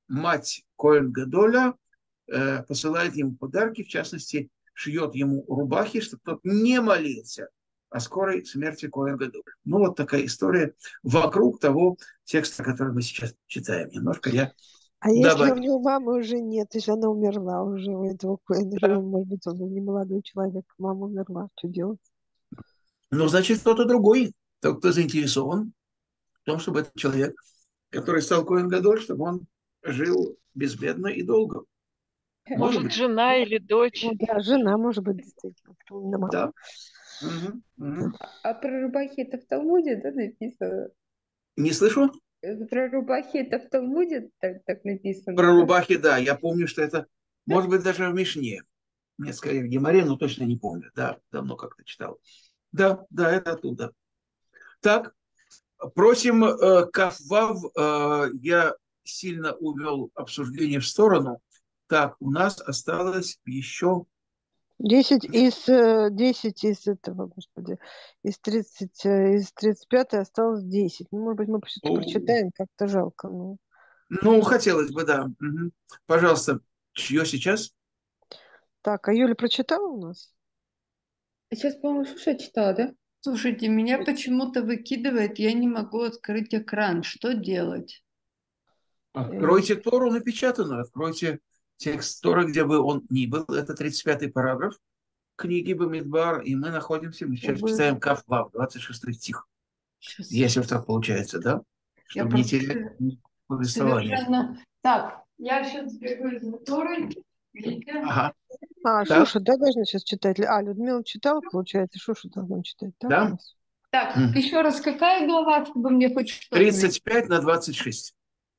мать Коэн Гадоля посылает ему подарки, в частности, шьет ему рубахи, чтобы тот не молился о скорой смерти Коэн Гадоля. Ну, вот такая история вокруг того текста, который мы сейчас читаем. Немножко я А если у добавил. него мамы уже нет, если она умерла уже, у этого Коэна, Да. может быть, он не молодой человек, мама умерла, что делать? Ну, значит, кто-то другой, тот, кто заинтересован в том, чтобы этот человек, который стал Коэн Гадоль, чтобы он жил безбедно и долго. Может Может, быть. жена или дочь. Ну да, жена, может быть, действительно. Именно мама. Да. Мгм, мгм. А про рубахи это в Талмуде, да, написано? Не слышу? Про рубахи это в Талмуде так написано, Про да? рубахи, да. Я помню, что это, может быть, даже в Мишне. Нет, скорее в Гемаре, но точно не помню. Да, давно как-то читал. Да, да, это оттуда. Так, просим Кафвав. Я сильно увел обсуждение в сторону. Так, у нас осталось еще 10 из этого, господи, из 35 осталось 10. Ну, может быть, мы все-таки прочитаем, как-то жалко. Ну. Ну, хотелось бы, да. Мгм. Пожалуйста, чье сейчас? Так, а Юля прочитала у нас? Сейчас, по-моему, Шуша читала, да? Слушайте, меня почему-то выкидывает, я не могу открыть экран. Что делать? Откройте Тору напечатанную, откройте текст Торы, где бы он ни был. Это 35-й параграф книги Бамидбар, и мы находимся, мы сейчас Чтобы- читаем Каф Вав, 26 стих. Сейчас. Если так получается, да? Я Чтобы не просто терять повествование. совершенно... Так, я сейчас бегаю за Торой. Видите? Ага, А, так, Шуша, да, должна сейчас читать? А, Людмила читала, получается, Шуша должна читать, так у да? нас? Так, Мгм. еще раз, какая глава, чтобы мне хоть что-то... 35 на 26.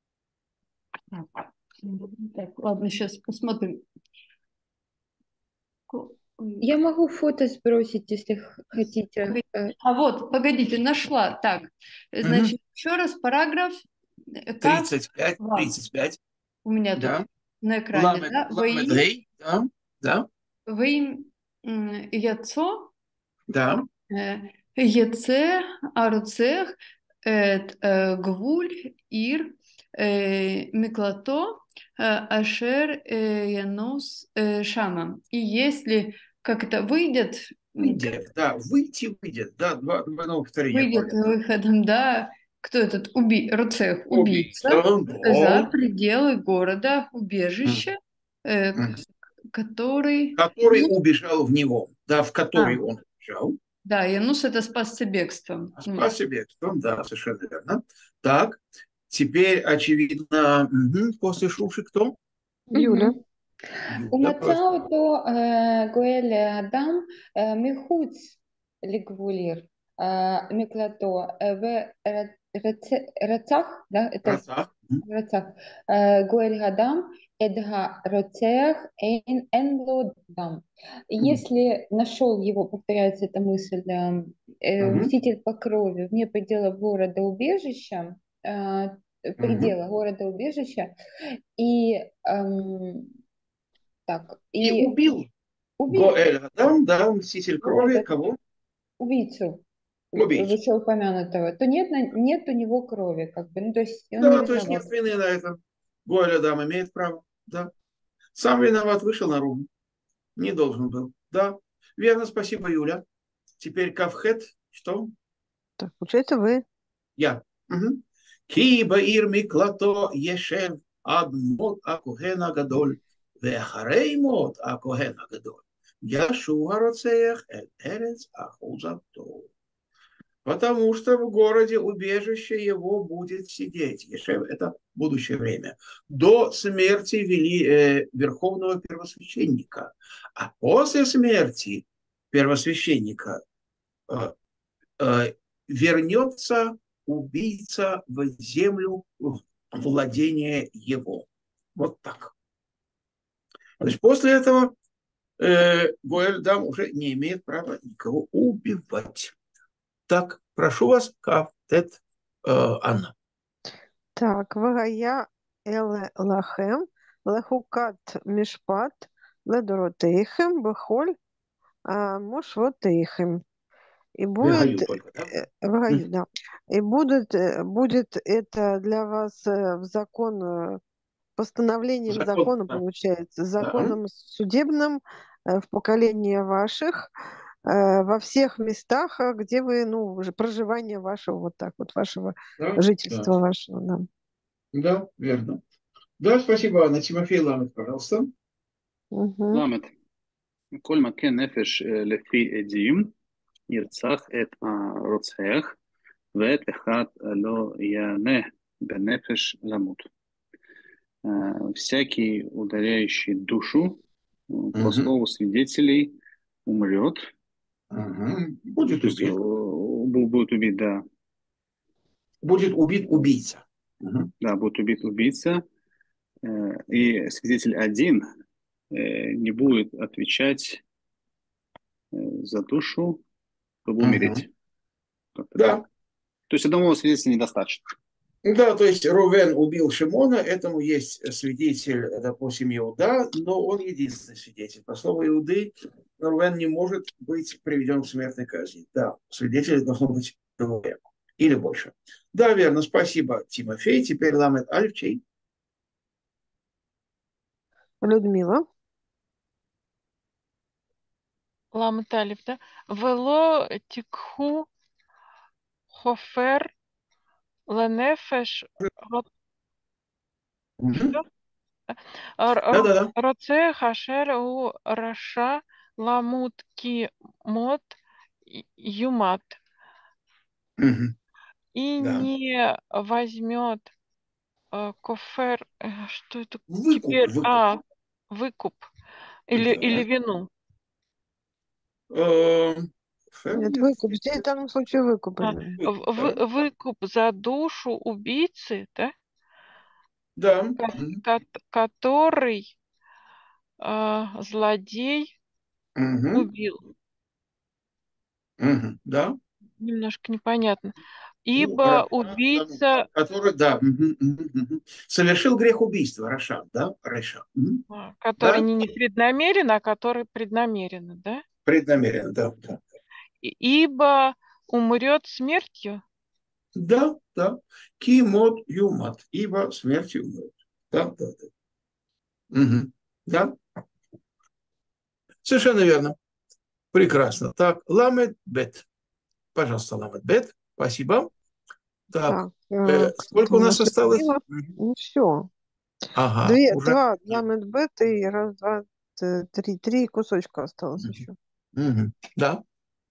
Так, ладно, сейчас посмотрим. Я могу фото сбросить, если хотите. А вот, погодите, нашла. Так, значит, еще раз параграф. Кaf, 35, Вав. 35, У меня тут да. на экране, Ламед, да? ламед гей, да, да, Воим Яцо, да. Еце, Аруцех, Гвуль, Ир, Миклато, Ашер, Янус, Шама. И если как это выйдет, Выйдет, да, выйдет, да, два новых повторения. выйдет выходом, да, кто этот Руцех, убийца, Убийца, за да. пределы города, убежища, Мгм. который... Который убежал в него, да, в который А, он убежал. да, Янус это спасся бегством. Спасибо, бегством, да, совершенно верно. Так, теперь, очевидно, после Шуши кто? Юля. Мгм. Юля, ומצא просим. אותו גואל לאדם מחוץ לגבוליר מקלטו ורצח, да, это Рацах. רצח, גואל האדם את הרוצח אין לו דם. Если нашел его, повторяется эта мысль, мститель по крови вне пределов города-убежища, предела города-убежища, и так, И и убил убил Гоэль Адам, да, мститель вот крови, этот кого? убийцу Убийцу. вышеупомянутого, то нет у него крови, как бы, ну, то есть он не Да, то есть виноват. нет вины на этом. Гоэль Адам имеет право, да. Сам виноват, вышел наружу. Не должен был. Да, верно, спасибо, Юля. Теперь Кавхет, что? Так, получается, вы. Я. Ки баир миклато ешев ад мот акоген агадоль, ואחרי מות הכהן הגדול, ישוב הרוצח אל ארץ אחוזתו. Потому что в городе убежище его будет сидеть. Ешев – это будущее время. До смерти верховного первосвященника. А после смерти первосвященника вернется убийца в землю владения его. Вот так. То есть после этого Гоэль Дам уже не имеет права никого убивать. Так, прошу вас, Кафтет Анна. Так, вагая эле лахем, лехукат мишпат, ледоротейхем, бехоль, мушвотейхем. И будет, Только, да? вагаю, да. И будет это для вас в закон постановлением закона, да. получается, законом судебным в поколении ваших, во всех местах, где вы, ну, проживание вашего, вот так вот, вашего жительства вашего, да. Да, верно. Да, спасибо, Анна. Тимофей Ламет, пожалуйста. למד, כל מכה נפש לפי עדים, ירצח את הרוצח, ואת אחד לא יענה בנפש למות. Всякий, ударяющий душу, по слову свидетелей, умрет. Будет убит. Будет убит, да. Будет убит убийца. Да, будет убит убийца. И свидетель один не будет отвечать за душу, чтобы умереть. Да. То есть одного свидетеля недостаточно. Да, то есть Рувен убил Шимона, этому есть свидетель, допустим, Иуда, но он единственный свидетель. По слову Иуды, Рувен не может быть приведен к смертной казни. Да, свидетелей должно быть двое или больше. Да, верно, спасибо, Тимофей. Теперь Ламет Алиф, чей? Людмила. Ламет Алиф, да? Вело тикху хофер ленефеш роце хашер у раша ламут ки мот юмат. И не возьмет кофер, что это теперь? Выкуп или вину. Нет, выкуп. Здесь в данном случае выкуп. Выкуп за душу убийцы, да? Да. Который злодей убил. Да. Немножко непонятно. Ибо убийца... Который, да, совершил грех убийства, Раша, да? Раша. Который не непреднамеренно, а который преднамеренно, да? Преднамеренно, да. Ибо умрет смертью. Да, да. Кимот юмат, ибо смертью умрет. Да, да, да. Да. Совершенно верно. Прекрасно. Так, Ламет Бет. Пожалуйста, Ламет Бет. Спасибо. Так, сколько у нас осталось? Ну, все. Ага. Два Ламет Бет и раз, два, три кусочка осталось еще. Да.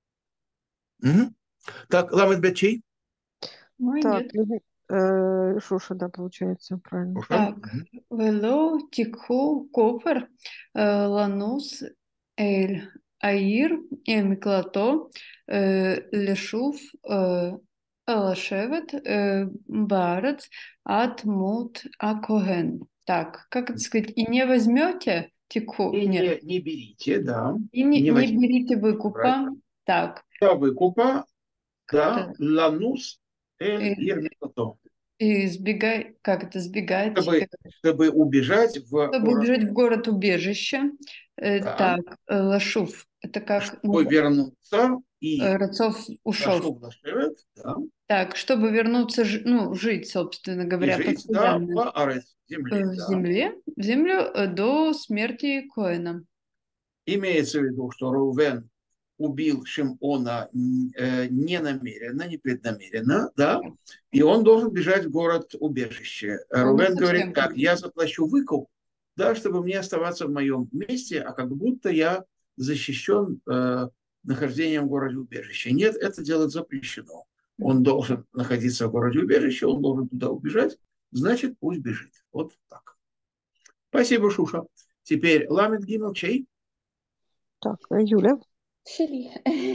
Так, Ламет Бет чей? Так, Шуша, да, получается, правильно. Так, вело тикху кофер ланус эль аир миклато лешув лашевет барец от мут акоген. Так, как это сказать? И не возьмете тикху? И Нет. не берите, да. И не берите выкупа. Так. Да, выкупа, да, ланус эль ир миклато. И сбегать, как это сбегать? Чтобы убежать в город-убежище. Так, лашув. Это как... Чтобы вернуться и... Рацов ушел. Да. Так, чтобы вернуться, жить, собственно говоря, и жить, да, в земле, в землю до смерти Коэна. Имеется в виду, что Рувен убил Шимона не намеренно, не преднамеренно, да, и он должен бежать в город-убежище. Рувен говорит, так, я заплачу выкуп, да, чтобы мне оставаться в моем месте, а как будто я защищен нахождением в городе-убежище. Нет, это делать запрещено. Он должен находиться в городе-убежище, он должен туда убежать, значит, пусть бежит. Вот так. Спасибо, Шуша. Теперь Ламет Гимел чей? Так, Юля. שלי.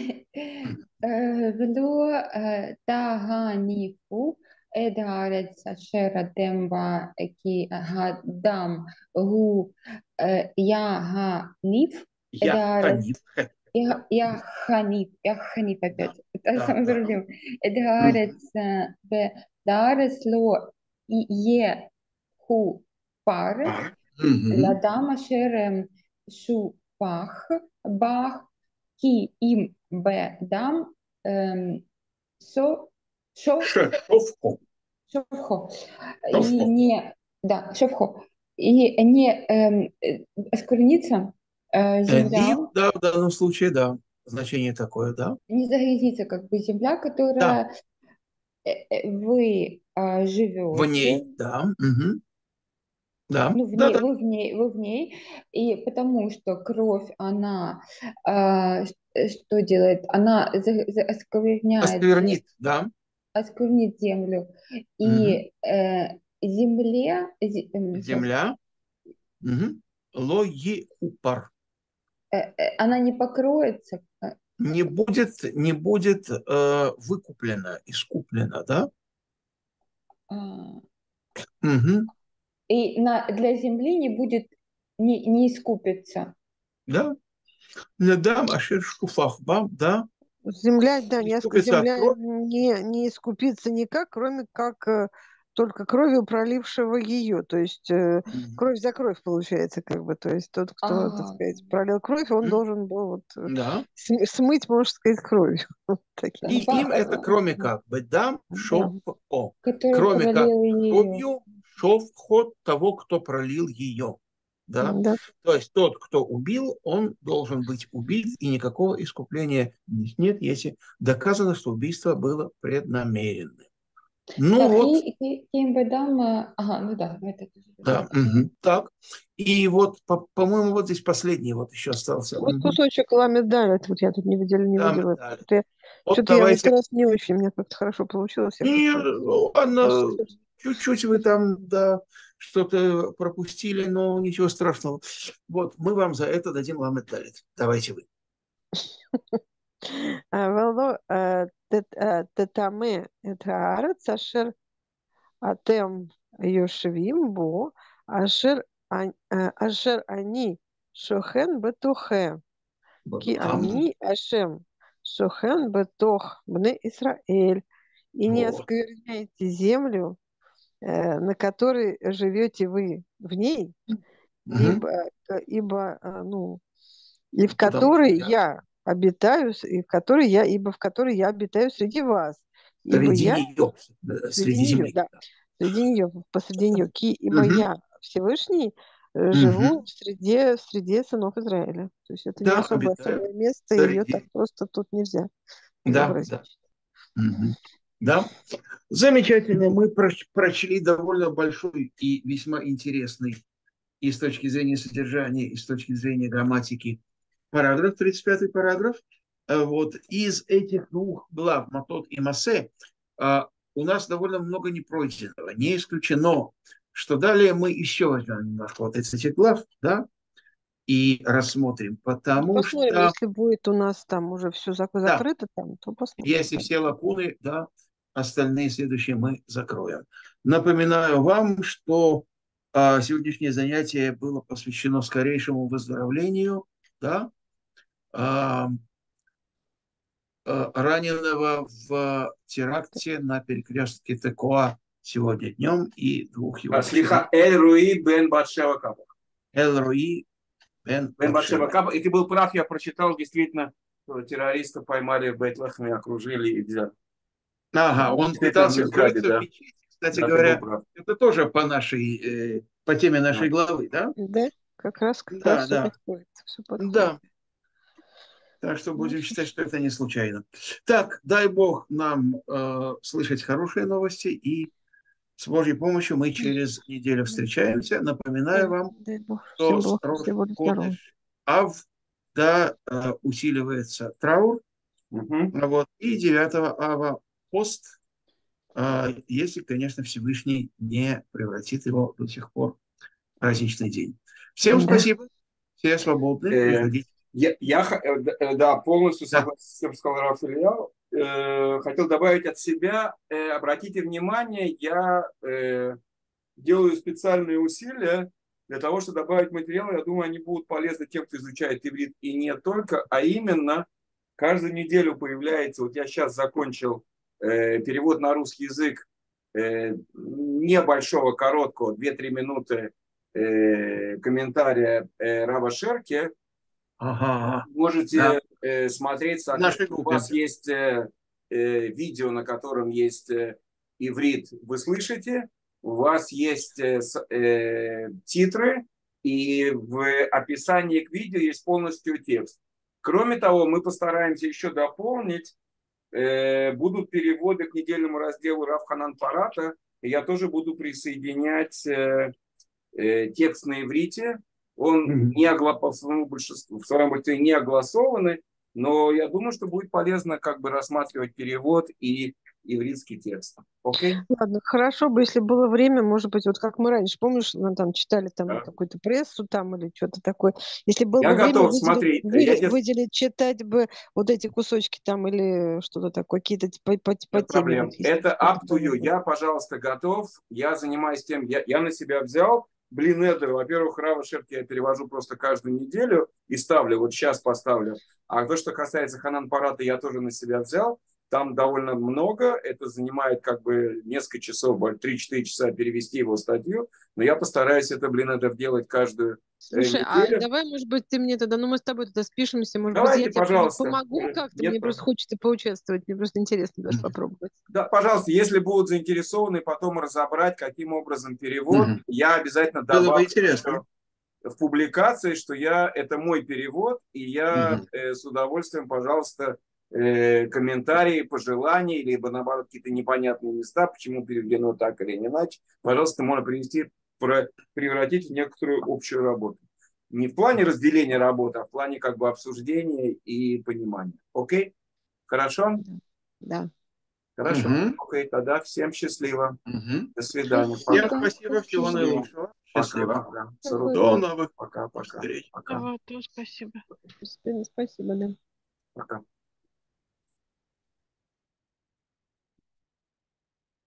ולא תהניפו את הארץ אשר אתם בה כי האדם הוא יהניף את הארץ. יחניף опять. Это самое другое. את הארץ והארץ לא יהיה הוא פרץ לאדם אשר שופך בה כי אם בדם шовхо. И не, да, шовхо. и не осквернится земля, Дим, да, в данном случае, да. Значение такое, да. не загрязнится как бы земля, Да, которая вы в живете, ней, да. Мгм. Да, ну, да, да. вы в ней, и потому что кровь, она что делает? Она оскверняет, Осквернит, да. осквернит землю, Мгм. и земле, щас, Земля. Мгм. Лои упар. она не покроется, Не будет выкуплена, искуплена, да? а, Мгм. и для земли не будет, не искупится. Да. Недам ашер шкуфах бам, да. Земля, да, Искупится от земля крови. не искупится никак, кроме как только кровью пролившего ее. То есть Мгм. кровь за кровь получается, как бы. То есть тот, кто, так Ага, сказать, пролил кровь, он М. должен был вот, Да. смыть, можно сказать, кровью. Вот таким И ну, образом. им это кроме как. Бедам Да. шов о. который Кроме как пролил ее. кровью шов ход того, кто пролил ее. Да? Да. То есть тот, кто убил, он должен быть убит, и никакого искупления нет, если доказано, что убийство было преднамеренным. Ну Так, вот, и Кимбедам, ага, ну да, это тоже да, верно. мгм, так. И вот, по-моему, вот здесь последний вот еще остался. Вот Мгм. кусочек ламедаль, это вот я тут не Да, видела. медаль. Вот Что-то я в этот давайте. раз не очень, мне как-то хорошо получилось. Я Не, как-то ну, Анна, чуть-чуть вы там, да, что-то пропустили, но ничего страшного. Вот, мы вам за это дадим ламедаль. Давайте вы. ולא תטמא את הארץ אשר אתם יושבים בו, אשר אני שוכן בתוכם, כי Бадухам. אני השם שוכן בתוך бне Израиль, и не Вот. оскверняйте землю, на которой живете вы в ней, Мгм. ну, и в Потому что которой я я обитаю, ибо в которой я обитаю среди вас, ибо среди я нее, среди среди нее, земли. да, среди нее, посреди нее, ибо Мгм. я Всевышний живу Мгм. в среде сынов Израиля. То есть это не Да, особое обитаю место, ее так среди. просто тут нельзя Да, изобразить. да. Мгм. Да. Замечательно. Мы прочли довольно большой и весьма интересный и с точки зрения содержания, и с точки зрения грамматики параграф, 35-й параграф. Вот из этих двух глав, Матот и Масе, у нас довольно много непройденного. Не исключено, что далее мы еще возьмем немножко вот из этих глав, да, и рассмотрим, Ну, потому посмотрим, что, если будет у нас там уже все да, закрыто, там, то посмотрим, если все конечно. лакуны, да, остальные следующие мы закроем. Напоминаю вам, что сегодняшнее занятие было посвящено скорейшему выздоровлению, да, а, раненого в теракте на перекрестке Текоа сегодня днем и двух его Слиха, последних. Эль Руи бен Батшева Капа. Эл-Руи бен Бен Батшева Батшева. Капа. И ты был прав, я прочитал, действительно, террориста поймали в Бейт-Лахме, окружили и взяли. Ага, он Действительно, в пытался Мизраде, укрыться в да. мечети. Кстати Да, ты был говоря, прав. это тоже по теме Да. нашей главы, да? Да, как раз Да, все да, подходит, все подходит. да. Так что Ну, будем что считать, ж, что это не случайно. Так, дай Бог нам слышать хорошие новости, и с Божьей помощью мы через неделю встречаемся. Напоминаю вам, дай Бог, что всем с благ, Рош все будут здоровы. Ходеш Ав, да, усиливается траур, Угу. вот, и 9 Ава пост, если, конечно, Всевышний не превратит его до сих пор в праздничный день. Всем Да. спасибо, все свободны, приходите. Да, полностью Да. согласен с тем, что сказал Раф Ильяу. Хотел добавить от себя, обратите внимание, я делаю специальные усилия для того, чтобы добавить материалы. Я думаю, они будут полезны тем, кто изучает иврит, и не только, а именно каждую неделю появляется, вот я сейчас закончил перевод на русский язык небольшого, короткого, 2-3 минуты комментария Рава Шерки. Ага. Можете Да. смотреть, В нашей соответственно, у группе. вас есть видео, на котором есть иврит, вы слышите, у вас есть титры, и в описании к видео есть полностью текст. Кроме того, мы постараемся еще дополнить, будут переводы к недельному разделу Рав Ханан Парата, и я тоже буду присоединять текст на иврите. Он по своему большинству, в своем большинстве не огласованный, но я думаю, что будет полезно как бы рассматривать перевод и ивритский текст. Окей? Ладно, хорошо бы, если было время, может быть, вот как мы раньше, помнишь, мы там читали там какую-то прессу там или что-то такое. Если было бы готов, время смотри, выделить, читать бы вот эти кусочки там или что-то такое, какие-то по проблем. теме. Это up to you. Я, пожалуйста, готов. Я занимаюсь тем, я на себя взял. Блин, Эдер, во-первых, Рава Шерки я перевожу просто каждую неделю и ставлю, вот сейчас поставлю. А то, что касается Ханан Парата, я тоже на себя взял. Там довольно много, это занимает как бы несколько часов, 3-4 часа перевести его статью, но я постараюсь это, Эдер, делать каждую Слушай, неделю. А давай, может быть, ты мне тогда, мы с тобой тогда спишемся, может Давайте, быть, я тебе пожалуйста. помогу как-то, Нет, мне просто хочется поучаствовать, мне просто интересно даже попробовать. Да, пожалуйста, если будут заинтересованы, потом разобрать, каким образом перевод, я обязательно добавлю в публикации, что это мой перевод, и я с удовольствием, пожалуйста, комментарии, пожелания, либо наоборот какие-то непонятные места, почему переведено так или иначе, пожалуйста, можно превратить в некоторую общую работу. Не в плане разделения работы, а в плане как бы обсуждения и понимания. Окей? Хорошо? Да. Хорошо. Окей, тогда всем счастливо. До свидания. Всем спасибо, всего наилучшего. Счастливо. До новых Пока. встреч. Спасибо. Спасибо, да. Пока.